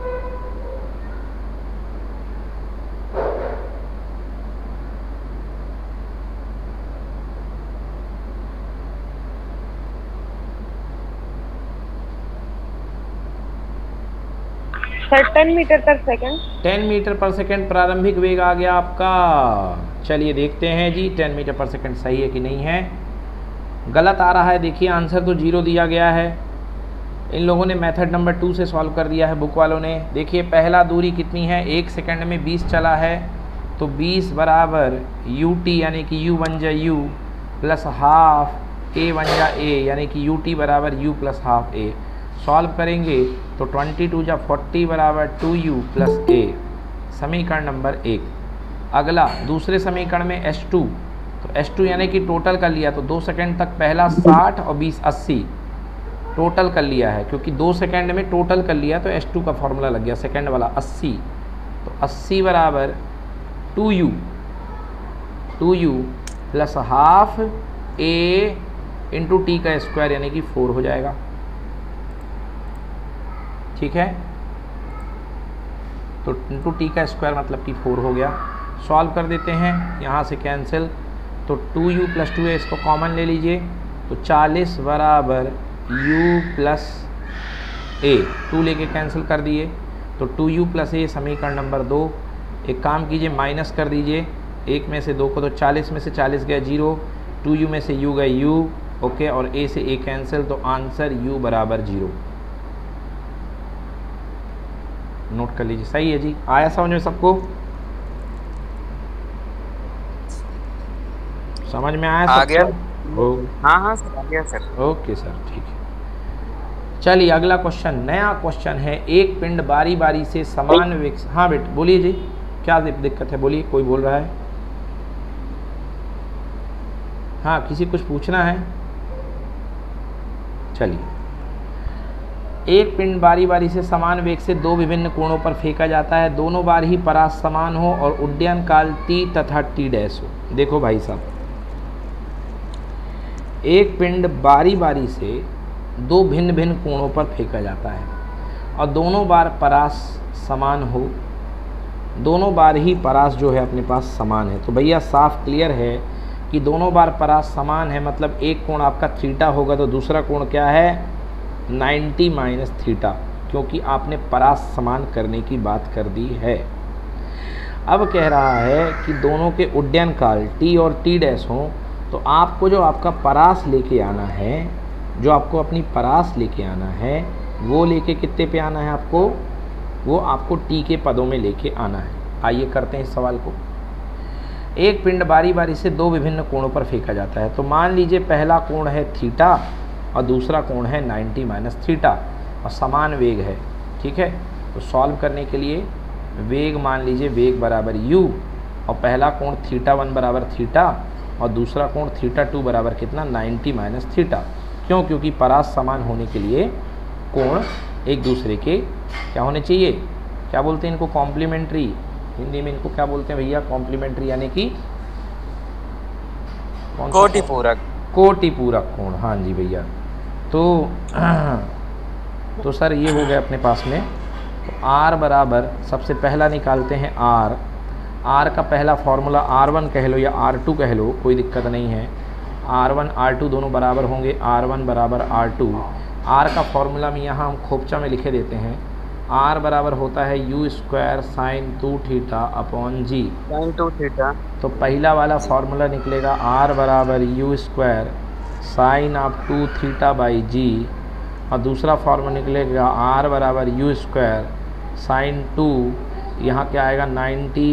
Sir ten metre per second. Ten metre per second प्रारंभिक वेग आ गया आपका। चलिए देखते हैं जी टेन मीटर पर सेकंड सही है कि नहीं है। गलत आ रहा है, देखिए आंसर तो जीरो दिया गया है। इन लोगों ने मेथड नंबर टू से सॉल्व कर दिया है, बुक वालों ने। देखिए पहला दूरी कितनी है, एक सेकंड में बीस चला है, तो बीस बराबर यू टी यानी कि यू बन जा यू प्लस हाफ ए बन जा ए, यानी कि यू टी बराबर u plus half a. Solve करेंगे तो ट्वेंटी टू जा फोर्टी बराबर टू यू प्लस ए, समीकरण नंबर एक। अगला दूसरे समीकरण में एस टू, तो एस टू यानी कि टोटल कर लिया, तो दो सेकंड तक पहला साठ और बीस अस्सी टोटल कर लिया है, क्योंकि दो सेकंड में टोटल कर लिया तो एस टू का फॉर्मूला लग गया सेकंड वाला अस्सी। तो अस्सी बराबर two u two u plus half a into t का स्क्वायर यानी कि फोर हो जाएगा। ठीक है, तो इंटू टी का स्क्वायर मतलब कि फोर हो गया। सॉल्व कर देते हैं, यहाँ से कैंसिल, तो two u plus two a इसको कॉमन ले लीजिए, तो चालीस बराबर u प्लस ए, टू लेके कैंसिल कर दिए, तो टू यू प्लस ए समीकरण नंबर दो। एक काम कीजिए माइनस कर दीजिए, एक में से दो को, तो चालीस में से चालीस गया जीरो, टू यू में से u गए u, ओके, और a से a कैंसिल, तो आंसर u बराबर जीरो। नोट कर लीजिए, सही है जी। आया समझ में सबको? समझ में आया? आ गया। हाँ हाँ सर, आ गया सर। ओके सर, ठीक है। चलिए अगला क्वेश्चन, नया क्वेश्चन है। एक पिंड बारी बारी से समान वेग, हाँ बेट बोलिए जी, क्या दिक्कत है, बोलिए, कोई बोल रहा है? हाँ, किसी कुछ पूछना है? चलिए, एक पिंड बारी बारी से समान वेग से दो विभिन्न कोणों पर फेंका जाता है, दोनों बार ही परास समान हो और उड्डयन काल टी तथा टी डैश हो। देखो भाई साहब, एक पिंड बारी बारी से दो भिन्न भिन्न कोणों पर फेंका जाता है और दोनों बार परास समान हो, दोनों बार ही परास जो है अपने पास समान है। तो भैया साफ क्लियर है कि दोनों बार परास समान है, मतलब एक कोण आपका थीटा होगा तो दूसरा कोण क्या है, नाइन्टी माइनस थीटा। क्योंकि आपने परास समान करने की बात कर दी है। अब कह रहा है कि दोनों के उड्डयन काल टी और टी डैश हों, तो आपको जो आपका परास लेके आना है, जो आपको अपनी परास लेके आना है, वो लेके कितने पे आना है आपको, वो आपको टी के पदों में लेके आना है। आइए करते हैं इस सवाल को। एक पिंड बारी बारी से दो विभिन्न कोणों पर फेंका जाता है। तो मान लीजिए पहला कोण है थीटा और दूसरा कोण है नाइन्टी माइनस थीटा और समान वेग है, ठीक है। तो सॉल्व करने के लिए वेग मान लीजिए वेग बराबर u और पहला कोण थीटा वन बराबर थीटा और दूसरा कोण थीटा टू बराबर कितना नाइन्टी माइनस थीटा। क्यों? क्योंकि परास समान होने के लिए कोण एक दूसरे के क्या होने चाहिए, क्या बोलते हैं इनको, कॉम्प्लीमेंट्री। हिंदी में इनको क्या बोलते हैं भैया, कॉम्प्लीमेंट्री, यानी कि कोटि पूरक, कोटि पूरक कोण। हाँ जी भैया। तो तो सर ये हो गया अपने पास में। तो R बराबर सबसे पहला निकालते हैं R। R का पहला फॉर्मूला आर वन कह लो या आर टू कह लो, कोई दिक्कत नहीं है। आर वन आर टू दोनों बराबर होंगे, आर वन बराबर आर टू। R का फॉर्मूला में यहाँ हम खोपचा में लिखे देते हैं। R बराबर होता है u square sine two theta upon g, sine two theta. तो पहला वाला फॉर्मूला निकलेगा R बराबर u square sine of two theta by g और दूसरा फॉर्मूला निकलेगा R बराबर यू स्क्वायर साइन टू, यहाँ क्या आएगा ninety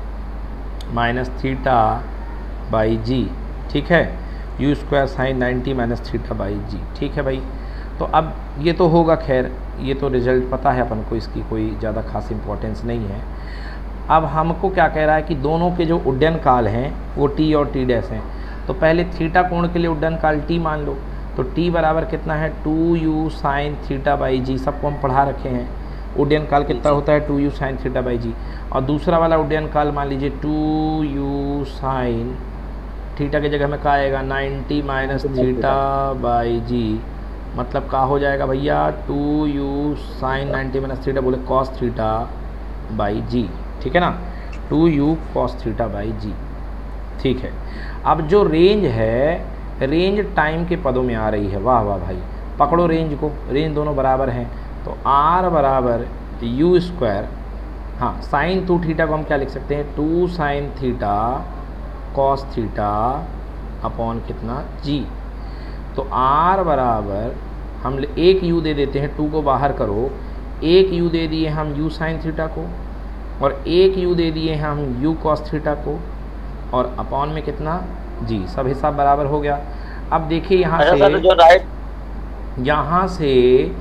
minus theta by g, ठीक है। U square sine ninety minus theta by g, ठीक है भाई। तो अब ये तो होगा, खैर ये तो रिजल्ट पता है अपन को, इसकी कोई ज़्यादा खास इंपॉर्टेंस नहीं है। अब हमको क्या कह रहा है कि दोनों के जो उड्डयन काल हैं वो टी और टी डैश हैं। तो पहले थीटा कोण के लिए उड्डयन काल टी मान लो, तो टी बराबर कितना है two u sine theta by g, सबको हम पढ़ा रखे हैं। उड्डयन काल कितना होता है two u sine theta by g. और दूसरा वाला उड्डयन काल मान लीजिए टू यू साइन थीटा की जगह में क्या आएगा ninety minus theta by g, मतलब क्या हो जाएगा भैया two u sine ninety minus theta बोले कॉस थीटा बाई जी, ठीक है ना, two u cos theta by g, ठीक है। अब जो रेंज है, रेंज टाइम के पदों में आ रही है। वाह वाह भाई, पकड़ो रेंज को, रेंज दोनों बराबर हैं। तो R बराबर यू स्क्वायर, हाँ साइन टू थीटा को हम क्या लिख सकते हैं, two sine theta cos theta upon कितना जी। तो R बराबर हम एक u दे देते हैं, टू को बाहर करो, एक u दे दिए हम u साइन थीटा को और एक u दे दिए हम u कॉस थीटा को और अपॉन में कितना जी, सब हिसाब बराबर हो गया। अब देखिए यहाँ से जो राइट यहाँ से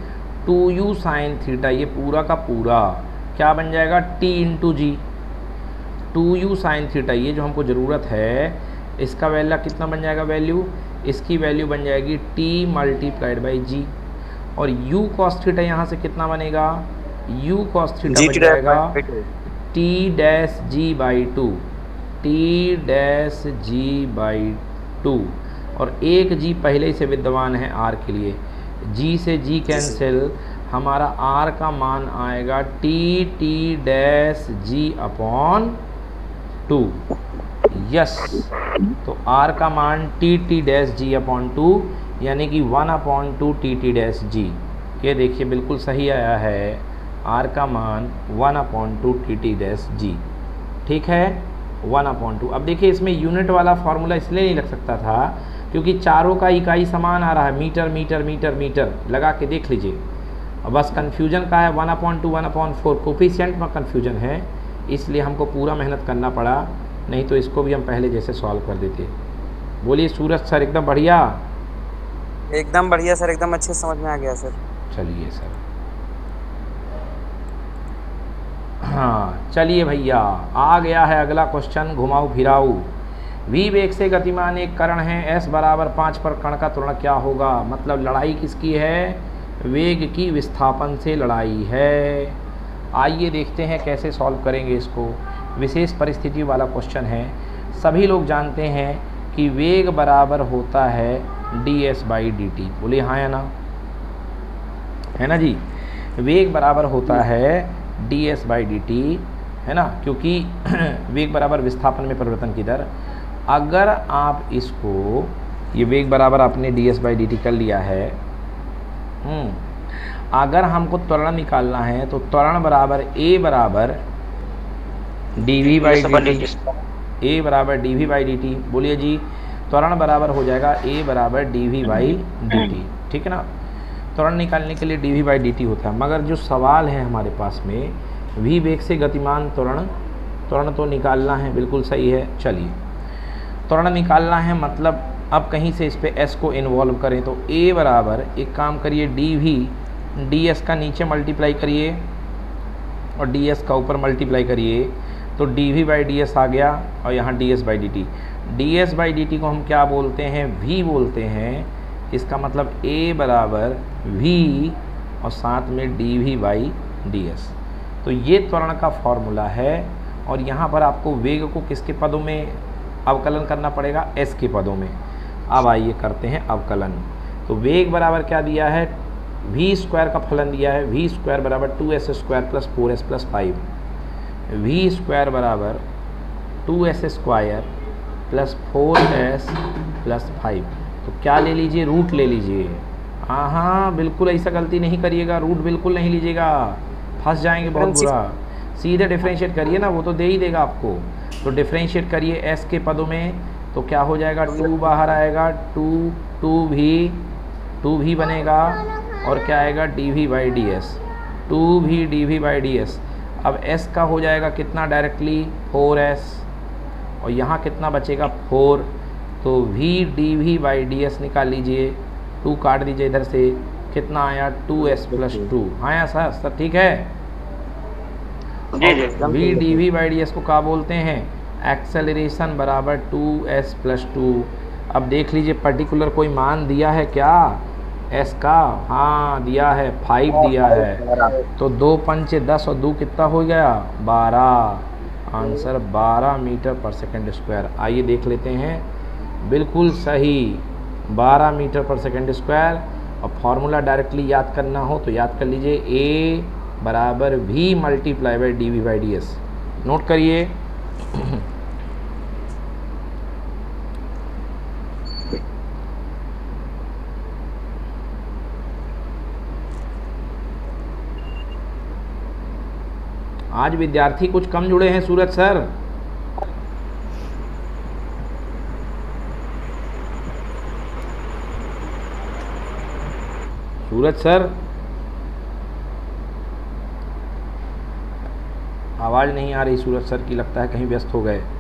टू यू साइन थीटा ये पूरा का पूरा क्या बन जाएगा t into g. Two u sine theta ये जो हमको ज़रूरत है, इसका वैल्यू कितना बन जाएगा, वैल्यू इसकी वैल्यू बन जाएगी t मल्टीप्लाइड बाई जी। और u कॉस थीटा यहाँ से कितना बनेगा, u कॉस थीटा बन जाएगा t dash G by two, T dash G by two और एक जी पहले ही से विद्यमान है r के लिए, g से g कैंसिल, हमारा r का मान आएगा t t dash g upon two. Yes, तो r का मान t t dash g upon two यानी कि one upon two t t dash g. ये देखिए बिल्कुल सही आया है, r का मान one upon two t t dash g, ठीक है, वन अपॉन टू। अब देखिए इसमें यूनिट वाला फार्मूला इसलिए नहीं लग सकता था क्योंकि चारों का इकाई समान आ रहा है, मीटर मीटर मीटर मीटर लगा के देख लीजिए। अब बस कन्फ्यूजन का है, one upon two one upon four coefficient में कन्फ्यूजन है, इसलिए हमको पूरा मेहनत करना पड़ा, नहीं तो इसको भी हम पहले जैसे सॉल्व कर देते। बोलिए सूरज सर, एकदम बढ़िया, एकदम बढ़िया सर, एकदम अच्छे समझ में आ गया सर। चलिए सर, हाँ चलिए भैया, आ गया है अगला क्वेश्चन, घुमाऊ फिराऊ। v वेग से गतिमान एक कण है, s बराबर पाँच पर कण का त्वरण क्या होगा, मतलब लड़ाई किसकी है, वेग की विस्थापन से लड़ाई है। आइए देखते हैं कैसे सॉल्व करेंगे इसको। विशेष परिस्थिति वाला क्वेश्चन है। सभी लोग जानते हैं कि वेग बराबर होता है d s by D t, बोलिए हाँ या ना, है ना जी। वेग बराबर होता है d s by D t, है ना, क्योंकि वेग बराबर विस्थापन में परिवर्तन की दर। अगर आप इसको, ये वेग बराबर आपने d s by D T कर लिया है, अगर हमको त्वरण निकालना है तो त्वरण बराबर ए बराबर d v by D t, a बराबर d v by D t. बोलिए जी, त्वरण बराबर हो जाएगा ए बराबर d v by D t, ठीक है ना। त्वरण निकालने के लिए d v by D t होता है, मगर जो सवाल है हमारे पास में v वेग से गतिमान त्वरण, त्वरण तो निकालना है, बिल्कुल सही है। चलिए, त्वरण निकालना है मतलब अब कहीं से इस पे s को इन्वॉल्व करें तो a बराबर, एक काम करिए, डी वी डी एस का नीचे मल्टीप्लाई करिए और डी एस का ऊपर मल्टीप्लाई करिए, तो d v by d s आ गया और यहाँ d s by D t. D s by D t को हम क्या बोलते हैं, v बोलते हैं। इसका मतलब a बराबर v और साथ में d v by d s. तो ये त्वरण का फॉर्मूला है और यहाँ पर आपको वेग को किसके पदों में अवकलन करना पड़ेगा, s के पदों में। अब आइए करते हैं अवकलन। तो वेग बराबर क्या दिया है, v स्क्वायर का फलन दिया है, v स्क्वायर बराबर two s square plus four s plus five. V square बराबर two s square plus four s plus five. तो क्या ले लीजिए, रूट ले लीजिए। हाँ हाँ बिल्कुल ऐसा गलती नहीं करिएगा, रूट बिल्कुल नहीं लीजिएगा, फंस जाएंगे बहुत बुरा। सीधे डिफरेंशिएट करिए ना, वो तो दे ही देगा आपको। तो डिफरेंशिएट करिए एस के पदों में, तो क्या हो जाएगा, टू बाहर आएगा, टू टू भी टू भी बनेगा और क्या आएगा, d v by d s, two भी d v by d s. अब s का हो जाएगा कितना डायरेक्टली, फोर एस, और यहाँ कितना बचेगा, फोर। तो v d v by d s निकाल लीजिए, टू काट दीजिए इधर से, कितना आया, टू एस प्लस टू। हाँ या सर सर ठीक है। v d v by d s को क्या बोलते हैं, एक्सेलरेशन बराबर टू एस प्लस टू। अब देख लीजिए पर्टिकुलर कोई मान दिया है क्या s का, हाँ दिया है, फाइव दिया है। तो दो पंचे दस और दो कितना हो गया, बारह। आंसर बारह मीटर पर सेकंड स्क्वायर। आइए देख लेते हैं, बिल्कुल सही, बारह मीटर पर सेकंड स्क्वायर। और फार्मूला डायरेक्टली याद करना हो तो याद कर लीजिए, a बराबर v multiply by d v by d s. Note करिए। आज विद्यार्थी कुछ कम जुड़े हैं सूरज सर। सूरज सर आवाज़ नहीं आ रही सूरज सर की, लगता है कहीं व्यस्त हो गए।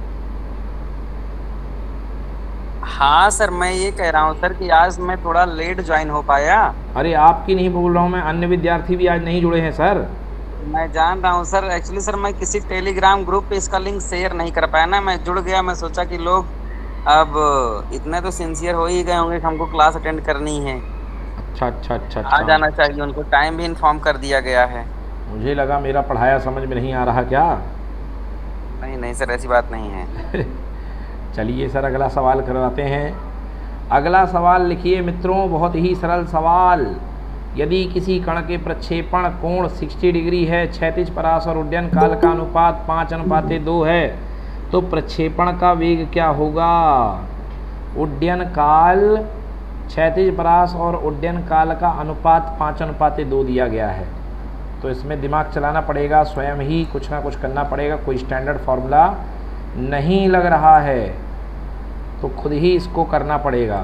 हाँ सर, मैं ये कह रहा हूँ सर कि आज मैं थोड़ा लेट ज्वाइन हो पाया। अरे आपकी नहीं बोल रहा हूँ मैं, अन्य विद्यार्थी भी आज नहीं जुड़े हैं सर। मैं जान रहा हूँ सर, एक्चुअली सर मैं किसी टेलीग्राम ग्रुप पे इसका लिंक शेयर नहीं कर पाया ना, मैं जुड़ गया। मैं सोचा कि लोग अब इतने तो सिंसियर हो ही गए होंगे कि हमको क्लास अटेंड करनी है। अच्छा अच्छा अच्छा आ जाना चाहिए उनको, टाइम भी इन्फॉर्म कर दिया गया है। मुझे लगा मेरा पढ़ाया समझ में नहीं आ रहा क्या। नहीं नहीं सर, ऐसी बात नहीं है। चलिए सर अगला सवाल करवाते हैं। अगला सवाल लिखिए मित्रों, बहुत ही सरल सवाल। यदि किसी कण के प्रक्षेपण कोण साठ डिग्री है, क्षैतिज परास और उड्डयन काल का अनुपात पाँच अनुपाते दो है, तो प्रक्षेपण का वेग क्या होगा। उड्डयन काल, क्षैतिज परास और उड्डयन काल का अनुपात पाँच अनुपाते दो दिया गया है। तो इसमें दिमाग चलाना पड़ेगा, स्वयं ही कुछ ना कुछ करना पड़ेगा, कोई स्टैंडर्ड फॉर्मूला नहीं लग रहा है तो खुद ही इसको करना पड़ेगा।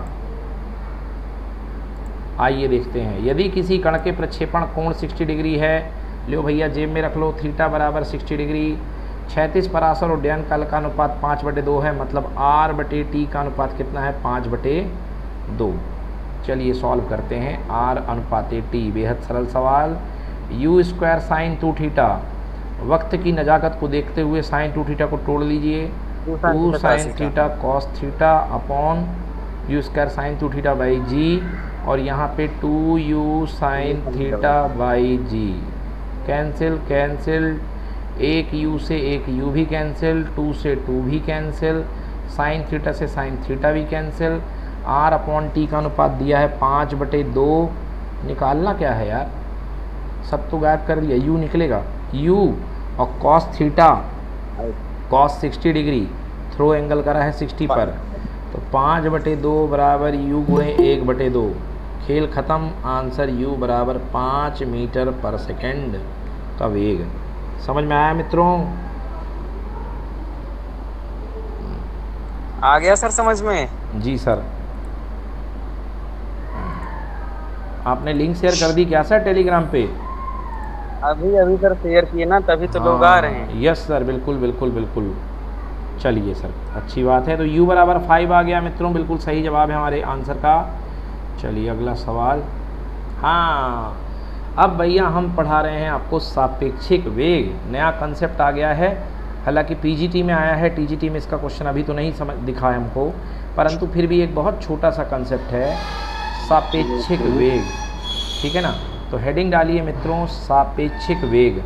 आइए देखते हैं। यदि किसी कण के प्रक्षेपण कोण साठ डिग्री है, लो भैया जेब में रख लो, थीटा बराबर साठ डिग्री, क्षैतिज परास और उड्डयन काल का अनुपात पाँच बटे दो है, मतलब आर बटे टी का अनुपात कितना है, पाँच बटे दो। चलिए सॉल्व करते हैं। आर अनुपाते टी, बेहद सरल सवाल। U square sine two theta, वक्त की नज़ाकत को देखते हुए साइन टू थीटा को तोड़ लीजिए, two sine theta cos theta upon u square sine two theta by g, और यहाँ पे two u sine theta by g. Cancel cancel, एक यू से एक यू भी कैंसिल, टू से टू भी कैंसिल, साइन थीटा से साइन थीटा भी कैंसिल। आर अपॉन टी का अनुपात दिया है पाँच बटे दो। निकालना क्या है यार, सब तो गायब कर लिया, यू निकलेगा, यू और कॉस थीटा, कॉस साठ डिग्री, थ्रो एंगल करा है साठ पर, तो पाँच बटे दो बराबर यू गुणे एक बटे दो, खेल ख़त्म। आंसर u बराबर पाँच मीटर पर सेकेंड का वेग। समझ में आया मित्रों? आ गया सर समझ में? जी सर। आपने लिंक शेयर कर दी क्या सर टेलीग्राम पे? अभी अभी सर शेयर किए ना, तभी तो लोग आ रहे हैं। यस सर, बिल्कुल बिल्कुल बिल्कुल। चलिए सर, अच्छी बात है। तो u बराबर फाइव आ गया मित्रों, बिल्कुल सही जवाब है हमारे आंसर का। चलिए अगला सवाल। हाँ, अब भैया हम पढ़ा रहे हैं आपको सापेक्षिक वेग। नया कंसेप्ट आ गया है, हालांकि पीजीटी में आया है, टीजीटी में इसका क्वेश्चन अभी तो नहीं समझ दिखा है हमको, परंतु फिर भी एक बहुत छोटा सा कंसेप्ट है सापेक्षिक वेग। ठीक है ना? तो हेडिंग डालिए मित्रों, सापेक्षिक वेग।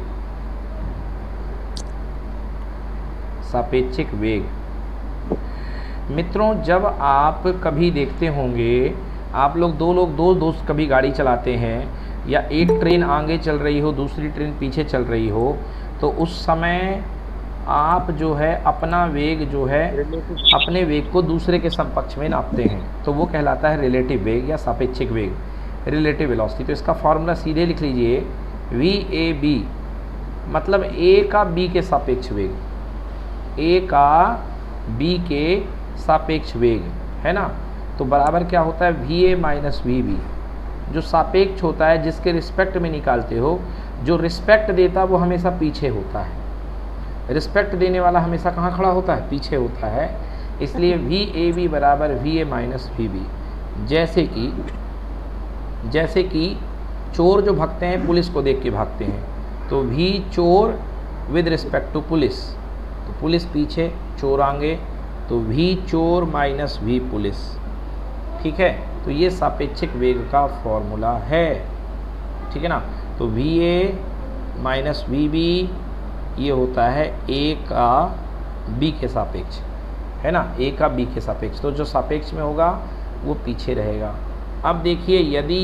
सापेक्षिक वेग मित्रों, जब आप कभी देखते होंगे, आप लोग दो लोग दो दोस्त कभी गाड़ी चलाते हैं, या एक ट्रेन आगे चल रही हो, दूसरी ट्रेन पीछे चल रही हो, तो उस समय आप जो है अपना वेग जो है अपने वेग को दूसरे के समकक्ष में नापते हैं, तो वो कहलाता है रिलेटिव वेग या सापेक्षिक वेग, रिलेटिव वेलोसिटी। तो इसका फॉर्मूला सीधे लिख लीजिए, वी ए बी मतलब ए का बी के सापेक्ष वेग, ए का बी के सापेक्ष वेग, है ना? तो बराबर क्या होता है, v a minus v b. जो सापेक्ष होता है, जिसके रिस्पेक्ट में निकालते हो, जो रिस्पेक्ट देता वो हमेशा पीछे होता है, रिस्पेक्ट देने वाला हमेशा कहाँ खड़ा होता है, पीछे होता है। इसलिए वी ए बी बराबर v a minus v b. जैसे कि जैसे कि चोर जो भागते हैं पुलिस को देख के भागते हैं, तो वी चोर विद रिस्पेक्ट टू पुलिस, तो पुलिस पीछे चोर आगे, तो वी चोर माइनस वी पुलिस। ठीक है? तो ये सापेक्षिक वेग का फॉर्मूला है। ठीक है ना? तो v a minus v b ये होता है ए का बी के सापेक्ष, है ना? ए का बी के सापेक्ष, तो जो सापेक्ष में होगा वो पीछे रहेगा। अब देखिए, यदि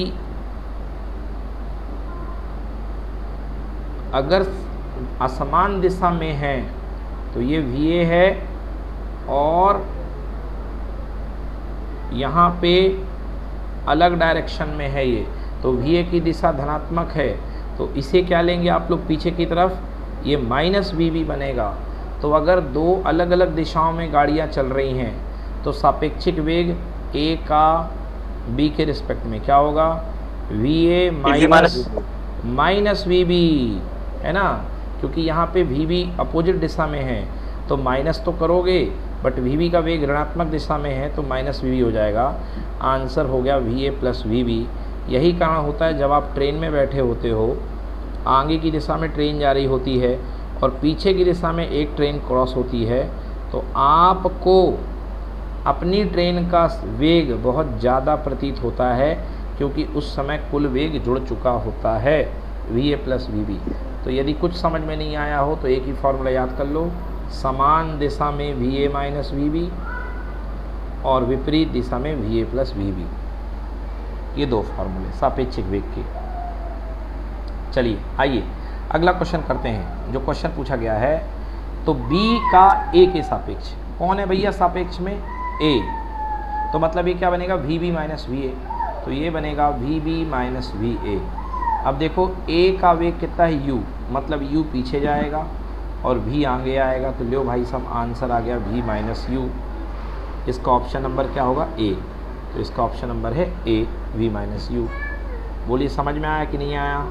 अगर असमान दिशा में है तो ये वी ए है, और यहाँ पे अलग डायरेक्शन में है ये, तो वी ए की दिशा धनात्मक है, तो इसे क्या लेंगे आप लोग पीछे की तरफ, ये माइनस वी बी बनेगा। तो अगर दो अलग अलग दिशाओं में गाड़ियाँ चल रही हैं, तो सापेक्षिक वेग ए का बी के रिस्पेक्ट में क्या होगा, v a minus minus v b, है ना? क्योंकि यहाँ पे वी बी अपोजिट दिशा में है, तो माइनस तो करोगे, बट वी बी का वेग ऋणात्मक दिशा में है, तो माइनस वी बी हो जाएगा। आंसर हो गया v a plus v b. यही कारण होता है जब आप ट्रेन में बैठे होते हो, आगे की दिशा में ट्रेन जा रही होती है और पीछे की दिशा में एक ट्रेन क्रॉस होती है, तो आपको अपनी ट्रेन का वेग बहुत ज़्यादा प्रतीत होता है, क्योंकि उस समय कुल वेग जुड़ चुका होता है, v a plus v b. तो यदि कुछ समझ में नहीं आया हो तो एक ही फॉर्मूला याद कर लो, समान दिशा में v a minus v b और विपरीत दिशा में v a plus v b, ये दो फार्मूले सापेक्षिक वेग के। चलिए आइए अगला क्वेश्चन करते हैं। जो क्वेश्चन पूछा गया है, तो B का A के सापेक्ष कौन है भैया सापेक्ष में, A, तो मतलब ये क्या बनेगा, v b minus v a, तो ये बनेगा v b minus v a. अब देखो A का वेग कितना है, U, मतलब U पीछे जाएगा और V आगे आएगा, तो लो भाई सब आंसर आ गया V माइनस यू। इसका ऑप्शन नंबर क्या होगा, A, तो इसका ऑप्शन नंबर है A, V माइनस यू। बोलिए समझ में आया कि नहीं आया?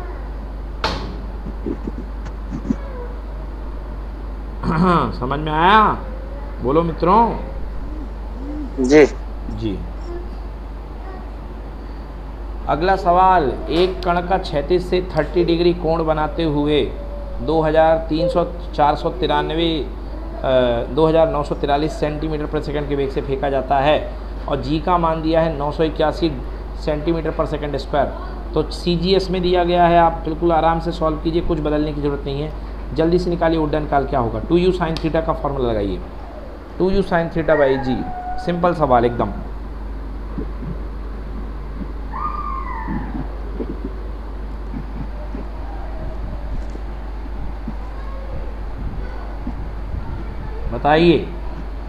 समझ में आया? बोलो मित्रों। जी जी। अगला सवाल, एक कण का क्षैतिज से तीस डिग्री कोण बनाते हुए दो हज़ार तीन सौ चार सौ तिरानवे दो हज़ार नौ सौ तिरालीस सेंटीमीटर प्रति सेकंड के वेग से फेंका जाता है, और जी का मान दिया है नौ सौ इक्यासी सेंटीमीटर पर सेकंड स्क्वायर। तो सी जी एस में दिया गया है, आप बिल्कुल आराम से सॉल्व कीजिए, कुछ बदलने की ज़रूरत नहीं है, जल्दी से निकालिए उड्डयन काल क्या होगा। टू यू साइन थीटा का फॉर्मूला लगाइए, two u sine theta by g, simple सवाल एकदम। बताइए।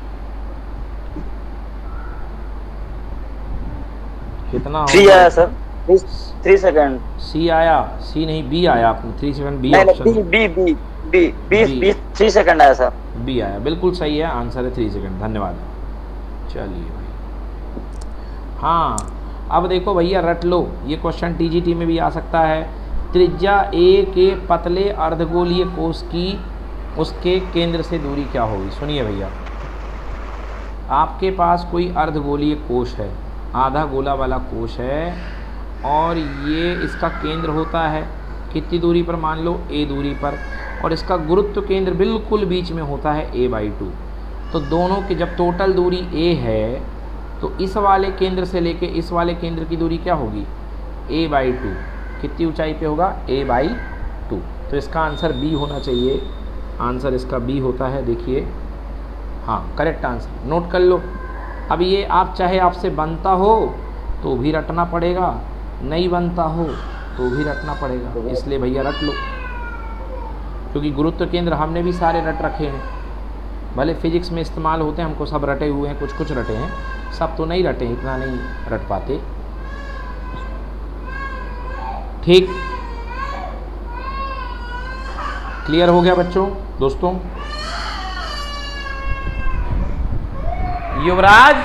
कितना थ्री आया सर, थ्री सेकंड। सी आया, सी नहीं बी आया, आपने थ्री सेकंड बी नहीं option b b b b b b three second आया सर। बी आया, बिल्कुल सही है, आंसर है थ्री सेकंड। धन्यवाद। चलिए भाई, हाँ अब देखो भैया रट लो, ये क्वेश्चन टीजीटी में भी आ सकता है। त्रिज्या ए के पतले अर्धगोलीय कोश की उसके केंद्र से दूरी क्या होगी? सुनिए भैया, आपके पास कोई अर्धगोलीय कोश है, आधा गोला वाला कोश है, और ये इसका केंद्र होता है कितनी दूरी पर? मान लो ए दूरी पर, और इसका गुरुत्व केंद्र बिल्कुल बीच में होता है ए बाई टू। तो दोनों की जब टोटल दूरी ए है तो इस वाले केंद्र से लेके इस वाले केंद्र की दूरी क्या होगी? A by two. कितनी ऊंचाई पे होगा? A by two. तो इसका आंसर बी होना चाहिए, आंसर इसका बी होता है। देखिए, हाँ करेक्ट आंसर, नोट कर लो। अब ये आप चाहे आपसे बनता हो तो भी रटना पड़ेगा, नहीं बनता हो तो भी रटना पड़ेगा, इसलिए भैया रट लो, क्योंकि गुरुत्व केंद्र हमने भी सारे रट रखे हैं। भले फिजिक्स में इस्तेमाल होते हैं, हमको सब रटे हुए हैं, कुछ कुछ रटे हैं, सब तो नहीं रटे, इतना नहीं रट पाते। ठीक, क्लियर हो गया बच्चों, दोस्तों? युवराज,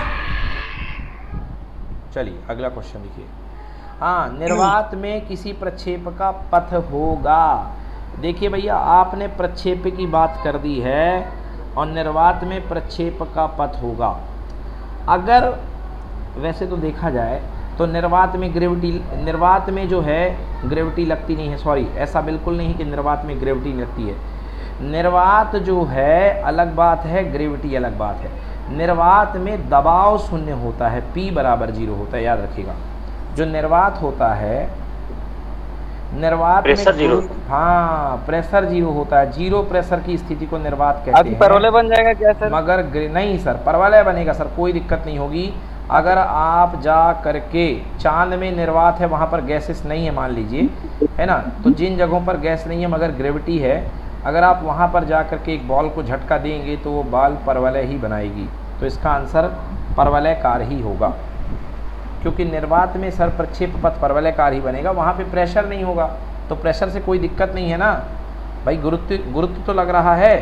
चलिए अगला क्वेश्चन देखिए। हाँ, निर्वात में किसी प्रक्षेप का पथ होगा। देखिए भैया, आपने प्रक्षेप की बात कर दी है और निर्वात में प्रक्षेप का पथ होगा। अगर वैसे तो देखा जाए तो निर्वात में ग्रेविटी, निर्वात में जो है ग्रेविटी लगती नहीं है, सॉरी ऐसा बिल्कुल नहीं कि निर्वात में ग्रेविटी लगती है। निर्वात जो है अलग बात है, ग्रेविटी अलग बात है। निर्वात में दबाव शून्य होता है, P बराबर जीरो होता है, याद रखिएगा। जो निर्वात होता है, निर्वात प्रेशर जीरो, हाँ प्रेशर जीरो होता है, जीरो प्रेशर की स्थिति को निर्वात कहते हैं। परवलय बन जाएगा क्या सर? मगर नहीं सर, परवलय बनेगा सर, कोई दिक्कत नहीं होगी। अगर आप जा करके चांद में निर्वात है, वहाँ पर गैसेस नहीं है मान लीजिए, है ना, तो जिन जगहों पर गैस नहीं है मगर ग्रेविटी है, अगर आप वहाँ पर जा करके एक बॉल को झटका देंगे तो वो बॉल परवलय ही बनाएगी। तो इसका आंसर परवलयकार ही होगा, क्योंकि निर्वात में सर प्रक्षेप पथ परवलयकार ही बनेगा, वहाँ पे प्रेशर नहीं होगा, तो प्रेशर से कोई दिक्कत नहीं है ना भाई। गुरुत्व गुरुत्व तो लग रहा है,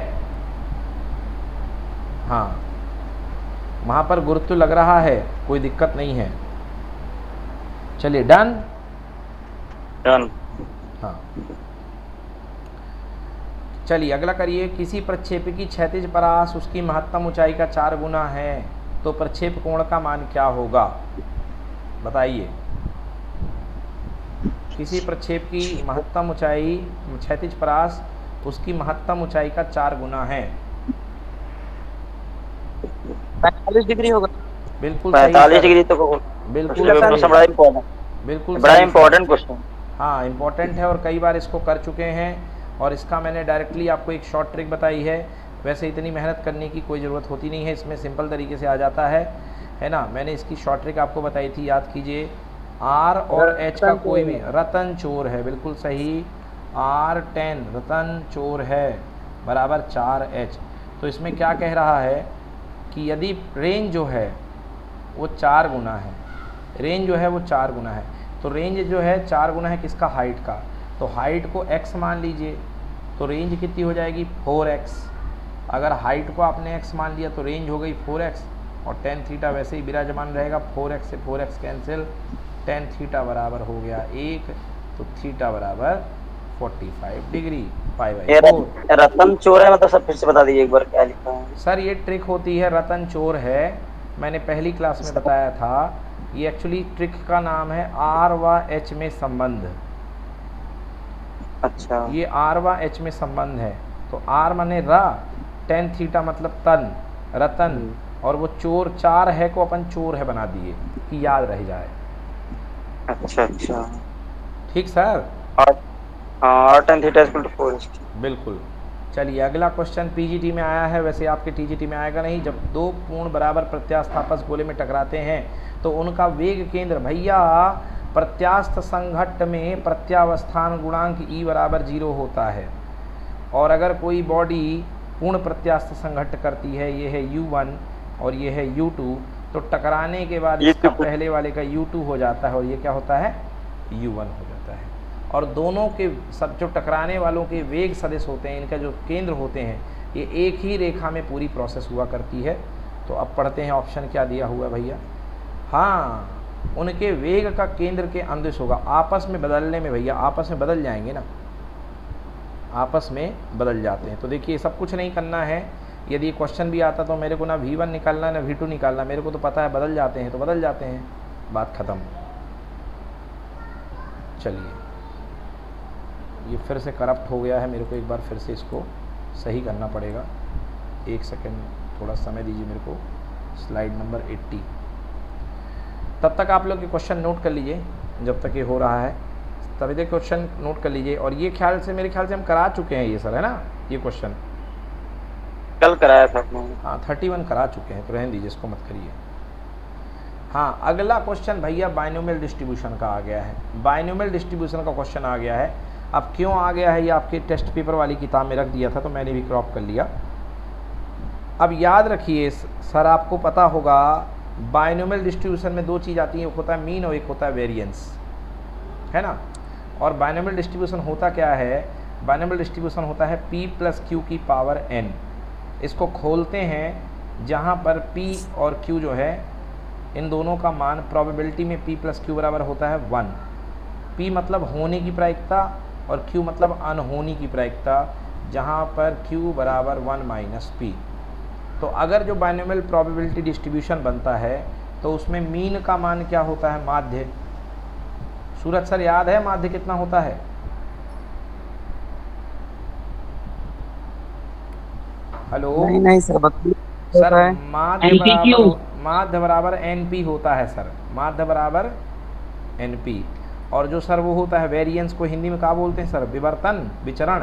हाँ वहाँ पर गुरुत्व लग रहा है, कोई दिक्कत नहीं है। चलिए डन डन। हाँ चलिए अगला करिए। किसी प्रक्षेप की क्षैतिज परास उसकी महत्तम ऊंचाई का चार गुना है तो प्रक्षेप कोण का मान क्या होगा? बताइए। किसी प्रक्षेप की महत्तम ऊंचाई, क्षैतिज परास उसकी महत्तम ऊंचाई का चार गुना है। पैंतालीस डिग्री होगा। बिल्कुल पैंतालीस डिग्री तो बिल्कुल बड़ा इम्पोर्टेंट, बिल्कुल बड़ा इम्पोर्टेंट क्वेश्चन। हाँ इम्पोर्टेंट है और कई बार इसको कर चुके हैं, और इसका मैंने डायरेक्टली आपको एक शॉर्ट ट्रिक बताई है। वैसे इतनी मेहनत करने की कोई ज़रूरत होती नहीं है, इसमें सिंपल तरीके से आ जाता है, है ना। मैंने इसकी शॉर्ट ट्रिक आपको बताई थी, याद कीजिए। आर और एच का कोई भी, रतन चोर है, बिल्कुल सही, आर टेन रतन चोर है बराबर चार एच। तो इसमें क्या कह रहा है कि यदि रेंज जो है वो चार गुना है, रेंज जो है वो चार गुना है, तो रेंज जो है चार गुना है किसका? हाइट का। तो हाइट को x मान लीजिए, तो रेंज कितनी हो जाएगी? Four x. अगर हाइट को आपने x मान लिया तो रेंज हो गई फोर एक्स, और टेन थीटा वैसे ही विराजमान रहेगा, फोर एक्स से four x cancel, tan theta बराबर हो गया एक, तो थीटा बराबर forty five degree, five by four. Ratan चोर है मतलब, सब फिर से बता दीजिए एक बार क्या लिखा है सर। ये ट्रिक होती है, रतन चोर है, मैंने पहली क्लास में बताया था। ये एक्चुअली ट्रिक का नाम है आर व एच में संबंध। अच्छा, ये आर व एच में संबंध है, तो आर माने रा, टेन थीटा मतलब तन, रतन, और वो चोर चार है को अपन चोर है बना दिए कि याद रह जाए। अच्छा अच्छा ठीक सर। और tan theta equal to four. बिल्कुल। चलिए अगला क्वेश्चन पीजीटी में आया है, वैसे आपके टीजीटी में आएगा नहीं। जब दो पूर्ण बराबर प्रत्यास्थापस गोले में टकराते हैं तो उनका वेग केंद्र, भैया प्रत्यास्थ संघट्ट में प्रत्यावस्थान गुणांक ई बराबर जीरो होता है, और अगर कोई बॉडी पूर्ण प्रत्यास्थ संघट्ट करती है, ये है यू वन और ये है यू टू, तो टकराने के बाद इसका पहले वाले का यू टू हो जाता है और ये क्या होता है? यू वन हो जाता है। और दोनों के सब जो टकराने वालों के वेग सदिश होते हैं, इनका जो केंद्र होते हैं, ये एक ही रेखा में पूरी प्रोसेस हुआ करती है। तो अब पढ़ते हैं ऑप्शन क्या दिया हुआ है भैया। हाँ, उनके वेग का केंद्र के अंदिश होगा। आपस में बदलने में भैया आपस में बदल जाएंगे ना, आपस में बदल जाते हैं। तो देखिए सब कुछ नहीं करना है। यदि क्वेश्चन भी आता तो मेरे को ना वी वन निकालना ना वी टू निकालना, मेरे को तो पता है बदल जाते हैं तो बदल जाते हैं, बात ख़त्म। चलिए, ये फिर से करप्ट हो गया है, मेरे को एक बार फिर से इसको सही करना पड़ेगा। एक सेकेंड थोड़ा समय दीजिए मेरे को। स्लाइड नंबर अस्सी। तब तक आप लोग ये क्वेश्चन नोट कर लीजिए, जब तक ये हो रहा है तभी तक क्वेश्चन नोट कर लीजिए। और ये ख्याल से मेरे ख्याल से हम करा चुके हैं ये सर, है ना, ये क्वेश्चन कल कराया था। हाँ थर्टी वन करा चुके हैं, तो रहने दीजिए, इसको मत करिए। हाँ, अगला क्वेश्चन भैया बाइनोमियल डिस्ट्रीब्यूशन का आ गया है। बाइनोमियल डिस्ट्रीब्यूशन का क्वेश्चन आ गया है। अब क्यों आ गया है, ये आपके टेस्ट पेपर वाली किताब में रख दिया था तो मैंने भी क्रॉप कर लिया। अब याद रखिए सर, आपको पता होगा बाइनोमियल डिस्ट्रीब्यूशन में दो चीज़ आती हैं, एक होता है मीन और एक होता है वेरिएंस, है ना। और बाइनोमियल डिस्ट्रीब्यूशन होता क्या है, बाइनोमियल डिस्ट्रीब्यूशन होता है p प्लस क्यू की पावर n। इसको खोलते हैं जहाँ पर p और q जो है इन दोनों का मान प्रोबेबिलिटी में p प्लस क्यू बराबर होता है वन। p मतलब होने की प्रायिकता और q मतलब अनहोनी की प्रायिकता, जहाँ पर q बराबर वन माइनस पी। तो अगर जो बाइनोमियल प्रोबेबिलिटी डिस्ट्रीब्यूशन बनता है तो उसमें मीन का मान क्या होता है, माध्य। सूरज सर याद है माध्य कितना होता है? हेलो नहीं नहीं सर बताइए। सर माध्य बराबर माध्य बराबर एनपी होता है सर, माध्य बराबर एनपी। और जो सर वो होता है वेरिएंस को हिंदी में क्या बोलते हैं सर, विवर्तन, विचरण,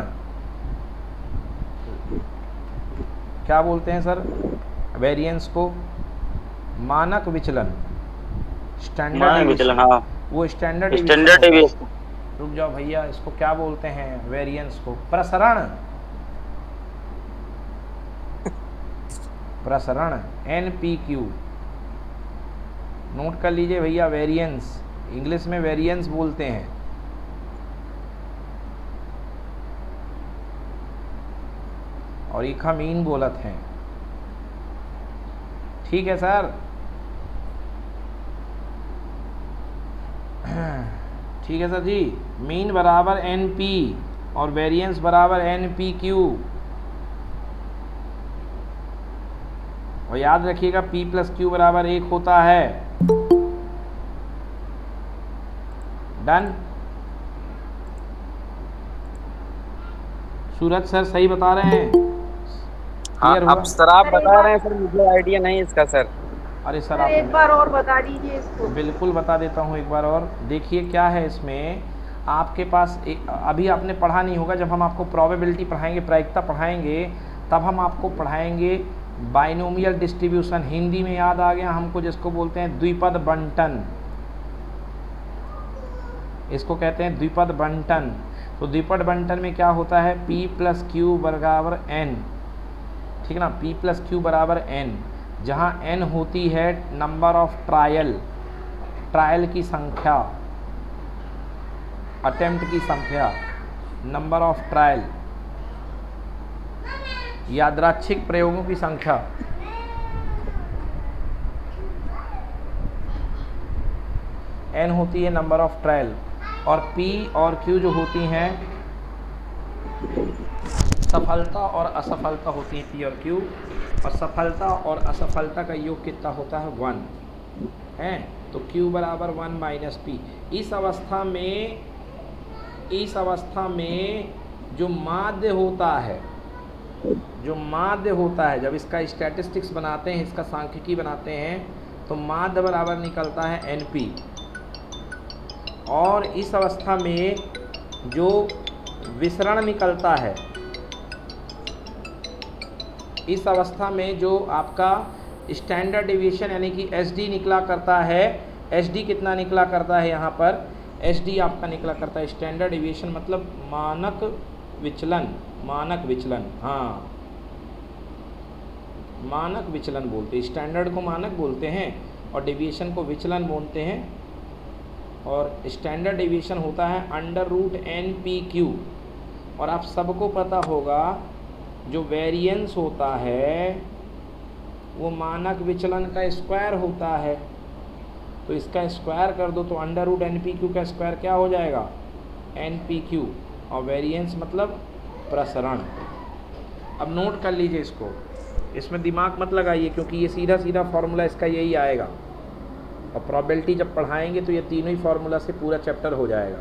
क्या बोलते हैं सर वेरिएंस को? मानक विचलन, स्टैंडर्ड विचलन। हाँ, वो स्टैंडर्ड स्टैंडर्ड डेविएशन। रुक जाओ भैया, इसको क्या बोलते हैं वेरिएंस को? प्रसरण, प्रसरण, एन पी क्यू। नोट कर लीजिए भैया, वेरिएंस इंग्लिश में वेरिएंस बोलते हैं। और एक मीन बोलत हैं, ठीक है सर। ठीक है सर जी, मीन बराबर एन पी और वेरिएंस बराबर एन पी क्यू। और याद रखिएगा p प्लस क्यू बराबर एक होता है। डन। सूरज सर सही बता रहे हैं? हाँ, अब सर आप बता रहे हैं सर, मुझे आइडिया नहीं इसका सर। अरे सर आप एक बार और बता दीजिए इसको। बिल्कुल बता देता हूँ एक बार और। देखिए क्या है इसमें, आपके पास एक, अभी आपने पढ़ा नहीं होगा, जब हम आपको प्रोबेबिलिटी पढ़ाएंगे, प्रायिकता पढ़ाएंगे, तब हम आपको पढ़ाएंगे बाइनोमियल डिस्ट्रीब्यूशन। हिंदी में याद आ गया हमको, जिसको बोलते हैं द्विपद बंटन, इसको कहते हैं द्विपद बंटन। तो द्विपद बंटन में क्या होता है, p प्लस क्यू बराबर n, ठीक है ना, p प्लस क्यू बराबर n, जहाँ n होती है नंबर ऑफ ट्रायल, ट्रायल की संख्या, अटेम्प्ट की संख्या, नंबर ऑफ ट्रायल, यादृच्छिक प्रयोगों की संख्या। n होती है नंबर ऑफ ट्रायल, और p और q जो होती हैं सफलता और असफलता होती है, p और q। और सफलता और असफलता का योग कितना होता है, वन है। तो q बराबर वन माइनस पी। इस अवस्था में इस अवस्था में जो माध्य होता है, जो माध्य होता है, जब इसका स्टैटिस्टिक्स बनाते हैं, इसका सांख्यिकी बनाते हैं, तो माध्य बराबर निकलता है एन पी। और इस अवस्था में जो विसरण निकलता है, इस अवस्था में जो आपका स्टैंडर्ड डेविएशन यानी कि एस डी निकला करता है, एस डी कितना निकला करता है यहाँ पर, एस डी आपका निकला करता है स्टैंडर्ड डेविएशन मतलब मानक विचलन, मानक विचलन, हाँ मानक विचलन बोलते हैं। स्टैंडर्ड को मानक बोलते हैं और डेविएशन को विचलन बोलते हैं। और स्टैंडर्ड डेविएशन होता है under root n p q. और आप सबको पता होगा जो वेरिएंस होता है वो मानक विचलन का स्क्वायर होता है, तो इसका स्क्वायर कर दो तो under root n p q का स्क्वायर क्या हो जाएगा, एन पी क्यू, और वेरिएंस मतलब प्रसरण। अब नोट कर लीजिए इसको, इसमें दिमाग मत लगाइए क्योंकि ये सीधा सीधा फार्मूला इसका यही आएगा, और प्रोबेबिलिटी जब पढ़ाएंगे तो ये तीनों ही फार्मूला से पूरा चैप्टर हो जाएगा।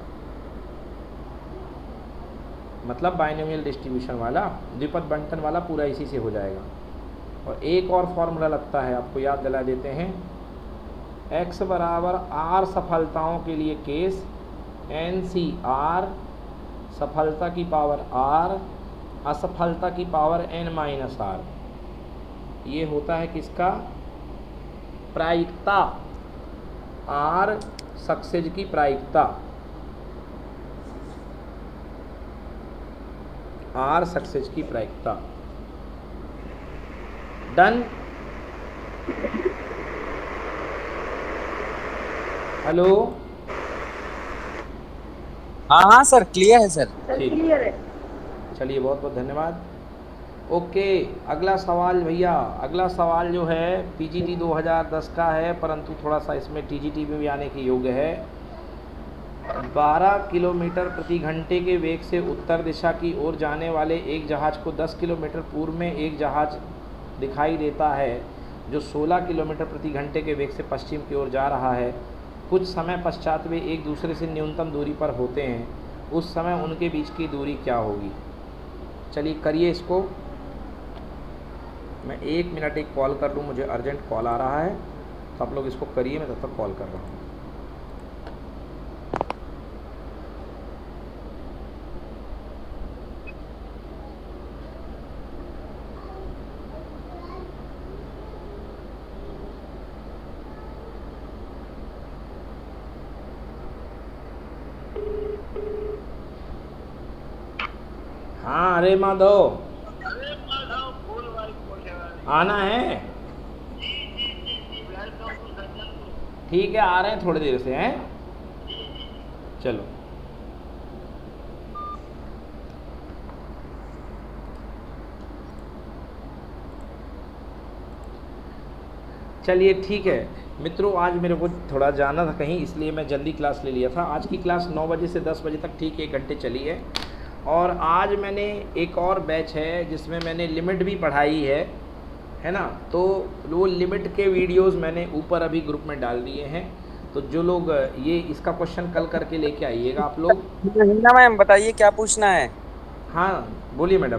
मतलब बाइनोमियल डिस्ट्रीब्यूशन वाला, द्विपद बंटन वाला पूरा इसी से हो जाएगा। और एक और फार्मूला लगता है, आपको याद दिला देते हैं, x बराबर आर सफलताओं के लिए केस एन सी आर, सफलता की पावर आर, असफलता की पावर एन माइनस आर। ये होता है किसका, प्रायिकता, आर सक्सेज की प्रायिकता, आर सक्सेज की प्रायिकता। डन। हेलो, हाँ हाँ सर, क्लियर है सर। ठीक, क्लियर है। चलिए बहुत बहुत धन्यवाद। ओके, अगला सवाल भैया, अगला सवाल जो है पीजीटी दो हज़ार दस का है, परंतु थोड़ा सा इसमें टीजीटी में भी आने के योग्य है। बारह किलोमीटर प्रति घंटे के वेग से उत्तर दिशा की ओर जाने वाले एक जहाज़ को दस किलोमीटर पूर्व में एक जहाज़ दिखाई देता है जो सोलह किलोमीटर प्रति घंटे के वेग से पश्चिम की ओर जा रहा है। कुछ समय पश्चात वे एक दूसरे से न्यूनतम दूरी पर होते हैं, उस समय उनके बीच की दूरी क्या होगी। चलिए करिए इसको। मैं एक मिनट एक कॉल कर लूँ, मुझे अर्जेंट कॉल आ रहा है, तो आप लोग इसको करिए, मैं तब तक कॉल कर रहा हूँ। हाँ, अरे माधव, आना है? ठीक है, आ रहे हैं थोड़ी देर से, हैं? चलो। चलिए ठीक है मित्रों, आज मेरे को थोड़ा जाना था कहीं, इसलिए मैं जल्दी क्लास ले लिया था। आज की क्लास नौ बजे से दस बजे तक ठीक एक घंटे चली है। और आज मैंने एक और बैच है जिसमें मैंने लिमिट भी पढ़ाई है, है ना, तो वो लिमिट के वीडियोस मैंने ऊपर अभी ग्रुप में डाल दिए हैं। तो जो लोग ये इसका क्वेश्चन कल करके लेके आइएगा आप लोग। हिना मैम बताइए क्या पूछना है। हाँ बोलिए मैडम।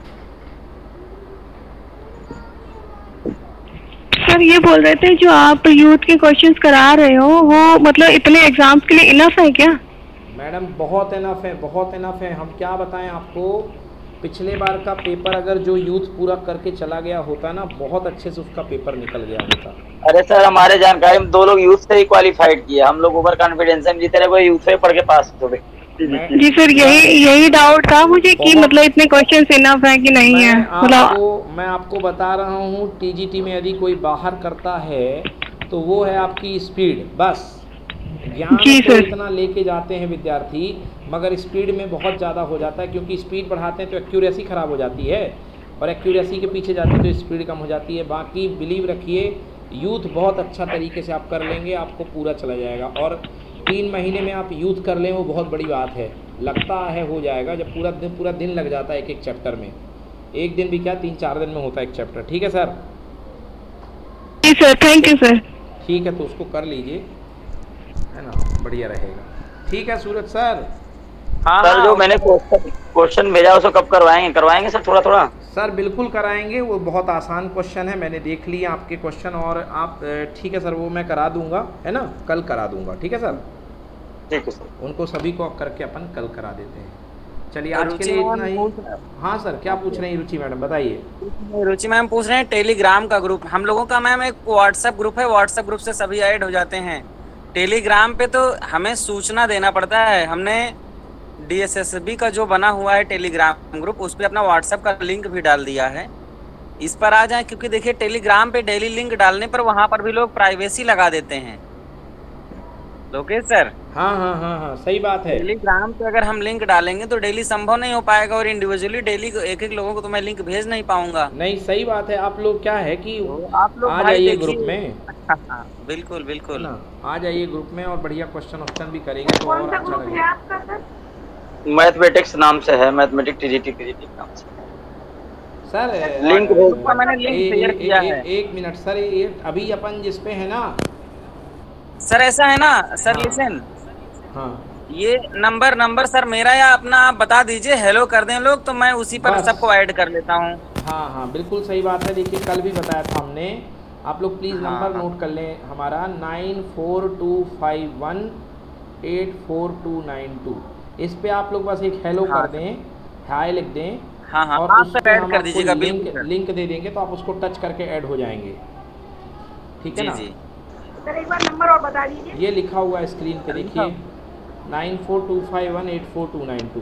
सर ये बोल रहे थे जो आप यूथ के क्वेश्चंस करा रहे हो वो मतलब इतने एग्जाम्स के लिए इनफ है क्या? मैडम बहुत इनफ है, बहुत इनफ है। हम क्या बताएं आपको, पिछले बार का पेपर अगर जो यूथ पूरा करके चला गया होता ना, बहुत अच्छे से उसका पेपर निकल गया होता। अरे सर, हमारे जानकारी में दो लोग यूथ से ही क्वालिफाइड किए, हम लोग ओवर कॉन्फिडेंस में जीते रहे, वो यूथ से पढ़ के पास हो गए। जी सर, यही यही डाउट था मुझे कि मतलब इतने क्वेश्चंस इनफ है कि नहीं है। मतलब मैं आपको बता रहा हूँ, टीजीटी में यदि कोई बाहर करता है तो वो है आपकी स्पीड। बस ज्ञान तो इतना लेके जाते हैं विद्यार्थी, मगर स्पीड में बहुत ज़्यादा हो जाता है, क्योंकि स्पीड बढ़ाते हैं तो एक्यूरेसी ख़राब हो जाती है, और एक्यूरेसी के पीछे जाते हैं तो स्पीड कम हो जाती है। बाकी बिलीव रखिए, यूथ बहुत अच्छा तरीके से आप कर लेंगे, आपको पूरा चला जाएगा। और तीन महीने में आप यूथ कर लें वो बहुत बड़ी बात है। लगता है हो जाएगा, जब पूरा दिन पूरा दिन लग जाता है एक एक चैप्टर में, एक दिन भी क्या तीन चार दिन में होता है एक चैप्टर। ठीक है सर? जी सर, थैंक यू सर। ठीक है, तो उसको कर लीजिए, है ना, बढ़िया रहेगा। ठीक है सूरज सर। हाँ सर, जो मैंने क्वेश्चन भेजा उसको कब करवाएंगे? करवाएंगे सर थोड़ा थोड़ा? सर बिल्कुल कराएंगे, वो बहुत आसान क्वेश्चन है, मैंने देख लिया आपके क्वेश्चन, और आप ठीक है सर, वो मैं करा दूंगा, है ना, कल करा दूंगा। ठीक है सर? ठीक है सर। उनको सभी को करके अपन कल करा देते हैं। चलिए आज के लिए इतना ही। हाँ सर, क्या पूछ रही हैं रुचि मैडम, बताइए। रुचि मैम पूछ रहे हैं टेलीग्राम का ग्रुप, हम लोगों का मैम एक व्हाट्सएप ग्रुप है, व्हाट्सएप ग्रुप से सभी ऐड हो जाते हैं। टेलीग्राम पे तो हमें सूचना देना पड़ता है। हमने डीएसएसबी का जो बना हुआ है टेलीग्राम ग्रुप, उस पर अपना व्हाट्सएप का लिंक भी डाल दिया है, इस पर आ जाएं, क्योंकि देखिए टेलीग्राम पे डेली लिंक डालने पर वहाँ पर भी लोग प्राइवेसी लगा देते हैं। लोकेश सर, हाँ हाँ हाँ हाँ सही बात है। टेलीग्राम पे अगर हम लिंक डालेंगे तो डेली संभव नहीं हो पाएगा, और इंडिविजुअली डेली एक एक लोगों को तो मैं लिंक भेज नहीं पाऊंगा। नहीं सही बात है। आप लोग क्या है कि तो आप लोग आ भाई जाइए देखिए। ग्रुप में, हाँ, बिल्कुल है बिल्कुल। ना, आ जाइए ग्रुप में और बढ़िया क्वेश्चन वक्शन भी करेंगे तो और अच्छा लगेगा। मैथमेटिक्स नाम से है, मैथमेटिक्स टीजीटी पीजीटी नाम से। सर लिंक आ, भेज का मैंने लिंक ए- शेयर ए- किया ए- है। एक मिनट सर, ये अभी अपन जिस पे है ना सर ऐसा है ना सर, हाँ। लिसन, हाँ ये नंबर नंबर सर मेरा या अपना आप बता दीजिए, हेलो कर दें लोग तो मैं उसी पर बस। सबको ऐड कर लेता हूँ। हाँ हाँ बिल्कुल सही बात है। देखिए कल भी बताया था हमने, आप लोग प्लीज़ हाँ, नंबर हाँ। नोट कर लें हमारा nine four two five one eight four two nine two. इस पे आप लोग बस एक हेलो हाँ, कर दें, हाय लिख दें, हाँ हाँ और आप उस सब पे ऐड हम कर आपको दीजिएगा। लिंक बिल्कुल सर। लिंक दे देंगे तो आप उसको टच करके ऐड हो जाएंगे। ठीक है जी ना। जी। सर एक बार नंबर और बता दीजिए। ये लिखा हुआ है स्क्रीन पे, देखिए nine four two five one eight four two nine two,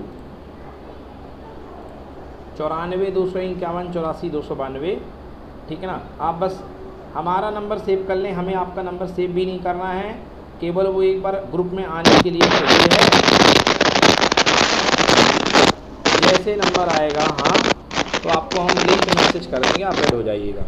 चौरानवे दो सौ इक्यावन चौरासी दो सौ बानवे। ठीक है ना। आप बस हमारा नंबर सेव कर लें, हमें आपका नंबर सेव भी नहीं करना है, केवल वो एक बार ग्रुप में आने के लिए चाहिए है। जैसे नंबर आएगा हाँ तो आपको हम लिंक मैसेज कर देंगे, आप ऐड हो जाइएगा।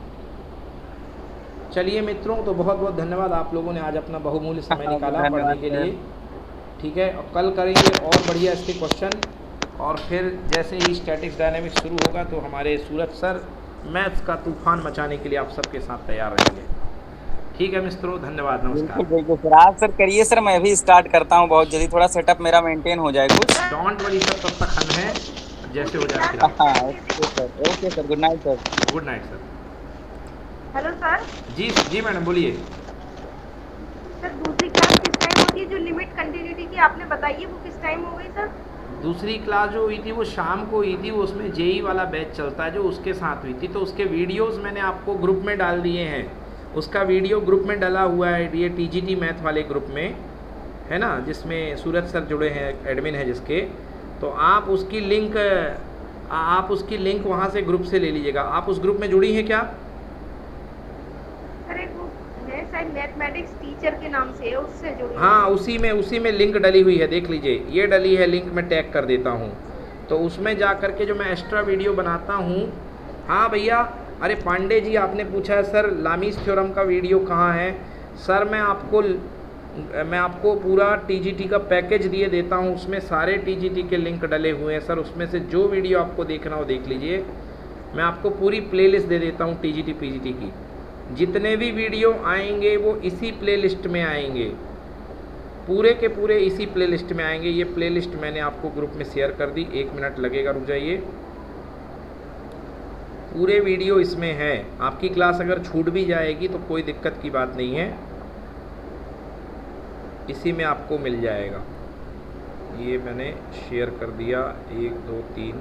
चलिए मित्रों, तो बहुत बहुत धन्यवाद आप लोगों ने आज अपना बहुमूल्य समय निकाला पढ़ने के लिए। ठीक है, और कल करेंगे और बढ़िया इसके क्वेश्चन, और फिर जैसे ही स्टैटिक्स डायनेमिक्स शुरू होगा तो हमारे सूरज सर मैथ्स का तूफान मचाने के लिए आप सबके साथ तैयार रहेंगे। ठीक है मित्रों, धन्यवाद, नमस्कार। बिल्कुल बिल्कुल सर, आप सर करिए सर, मैं भी स्टार्ट करता हूँ बहुत जल्दी, थोड़ा सेटअप मेरा मेंटेन हो जाए कुछ। डोंट वरी सर, तब तक हम हैं, जैसे हो जाए फिर आप। हाँ okay sir, okay sir, good night sir. Good night sir. Hello sir. जी जी मैडम बोलिए। सर दूसरी क्लास किस टाइम होगी? जो लिमिट कंटिन्यूटी की आपने बताई है वो किस टाइम हो गई सर? दूसरी क्लास जो हुई थी वो शाम को हुई थी, वो उसमें जेई वाला बैच चलता है जो उसके साथ हुई थी, तो उसके वीडियोस मैंने आपको ग्रुप में डाल दिए हैं। उसका वीडियो ग्रुप में डाला हुआ है, ये टीजीटी मैथ वाले ग्रुप में है ना, जिसमें सूरज सर जुड़े हैं, एडमिन है जिसके, तो आप उसकी लिंक आप उसकी लिंक वहाँ से ग्रुप से ले लीजिएगा। आप उस ग्रुप में जुड़ी हैं क्या? सर एक वो है शायद मैथमेटिक्स टीचर के नाम से है, उससे जुड़ी। हाँ उसी में उसी में लिंक डली हुई है, देख लीजिए, ये डली है लिंक, मैं टैग कर देता हूँ। तो उसमें जा कर के जो मैं एक्स्ट्रा वीडियो बनाता हूँ। हाँ भैया, अरे पांडे जी आपने पूछा है सर लामीज थ्योरम का वीडियो कहाँ है? सर मैं आपको मैं आपको पूरा टीजीटी का पैकेज दिए देता हूँ, उसमें सारे टीजीटी के लिंक डले हुए हैं सर, उसमें से जो वीडियो आपको देखना हो देख लीजिए। मैं आपको पूरी प्लेलिस्ट दे देता हूँ टीजीटी पीजीटी की, जितने भी वीडियो आएंगे वो इसी प्लेलिस्ट में आएंगे, पूरे के पूरे इसी प्लेलिस्ट में आएंगे। ये प्लेलिस्ट मैंने आपको ग्रुप में शेयर कर दी, एक मिनट लगेगा, रुक जाइए। पूरे वीडियो इसमें है। आपकी क्लास अगर छूट भी जाएगी तो कोई दिक्कत की बात नहीं है, इसी में आपको मिल जाएगा। ये मैंने शेयर कर दिया, एक दो तीन,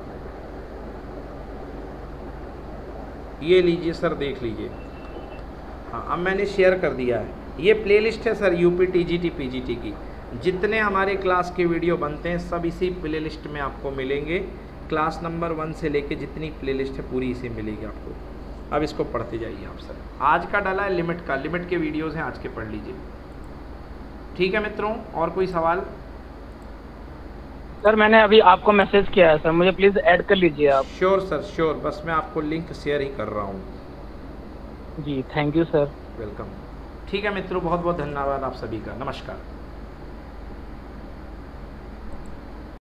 ये लीजिए सर, देख लीजिए। हाँ अब मैंने शेयर कर दिया है। ये प्लेलिस्ट है सर यूपी टीजीटी पीजीटी की, जितने हमारे क्लास के वीडियो बनते हैं सब इसी प्लेलिस्ट में आपको मिलेंगे। क्लास नंबर वन से लेके जितनी प्लेलिस्ट है पूरी इसी मिलेगी आपको। अब इसको पढ़ते जाइए आप सर। आज का डाला है लिमिट का, लिमिट के वीडियोस हैं, आज के पढ़ लीजिए। ठीक है मित्रों, और कोई सवाल? सर मैंने अभी आपको मैसेज किया है सर, मुझे प्लीज़ ऐड कर लीजिए आप। श्योर सर श्योर, बस मैं आपको लिंक शेयर ही कर रहा हूँ। जी थैंक यू सर। वेलकम। ठीक है मित्रों, बहुत बहुत धन्यवाद आप सभी का, नमस्कार।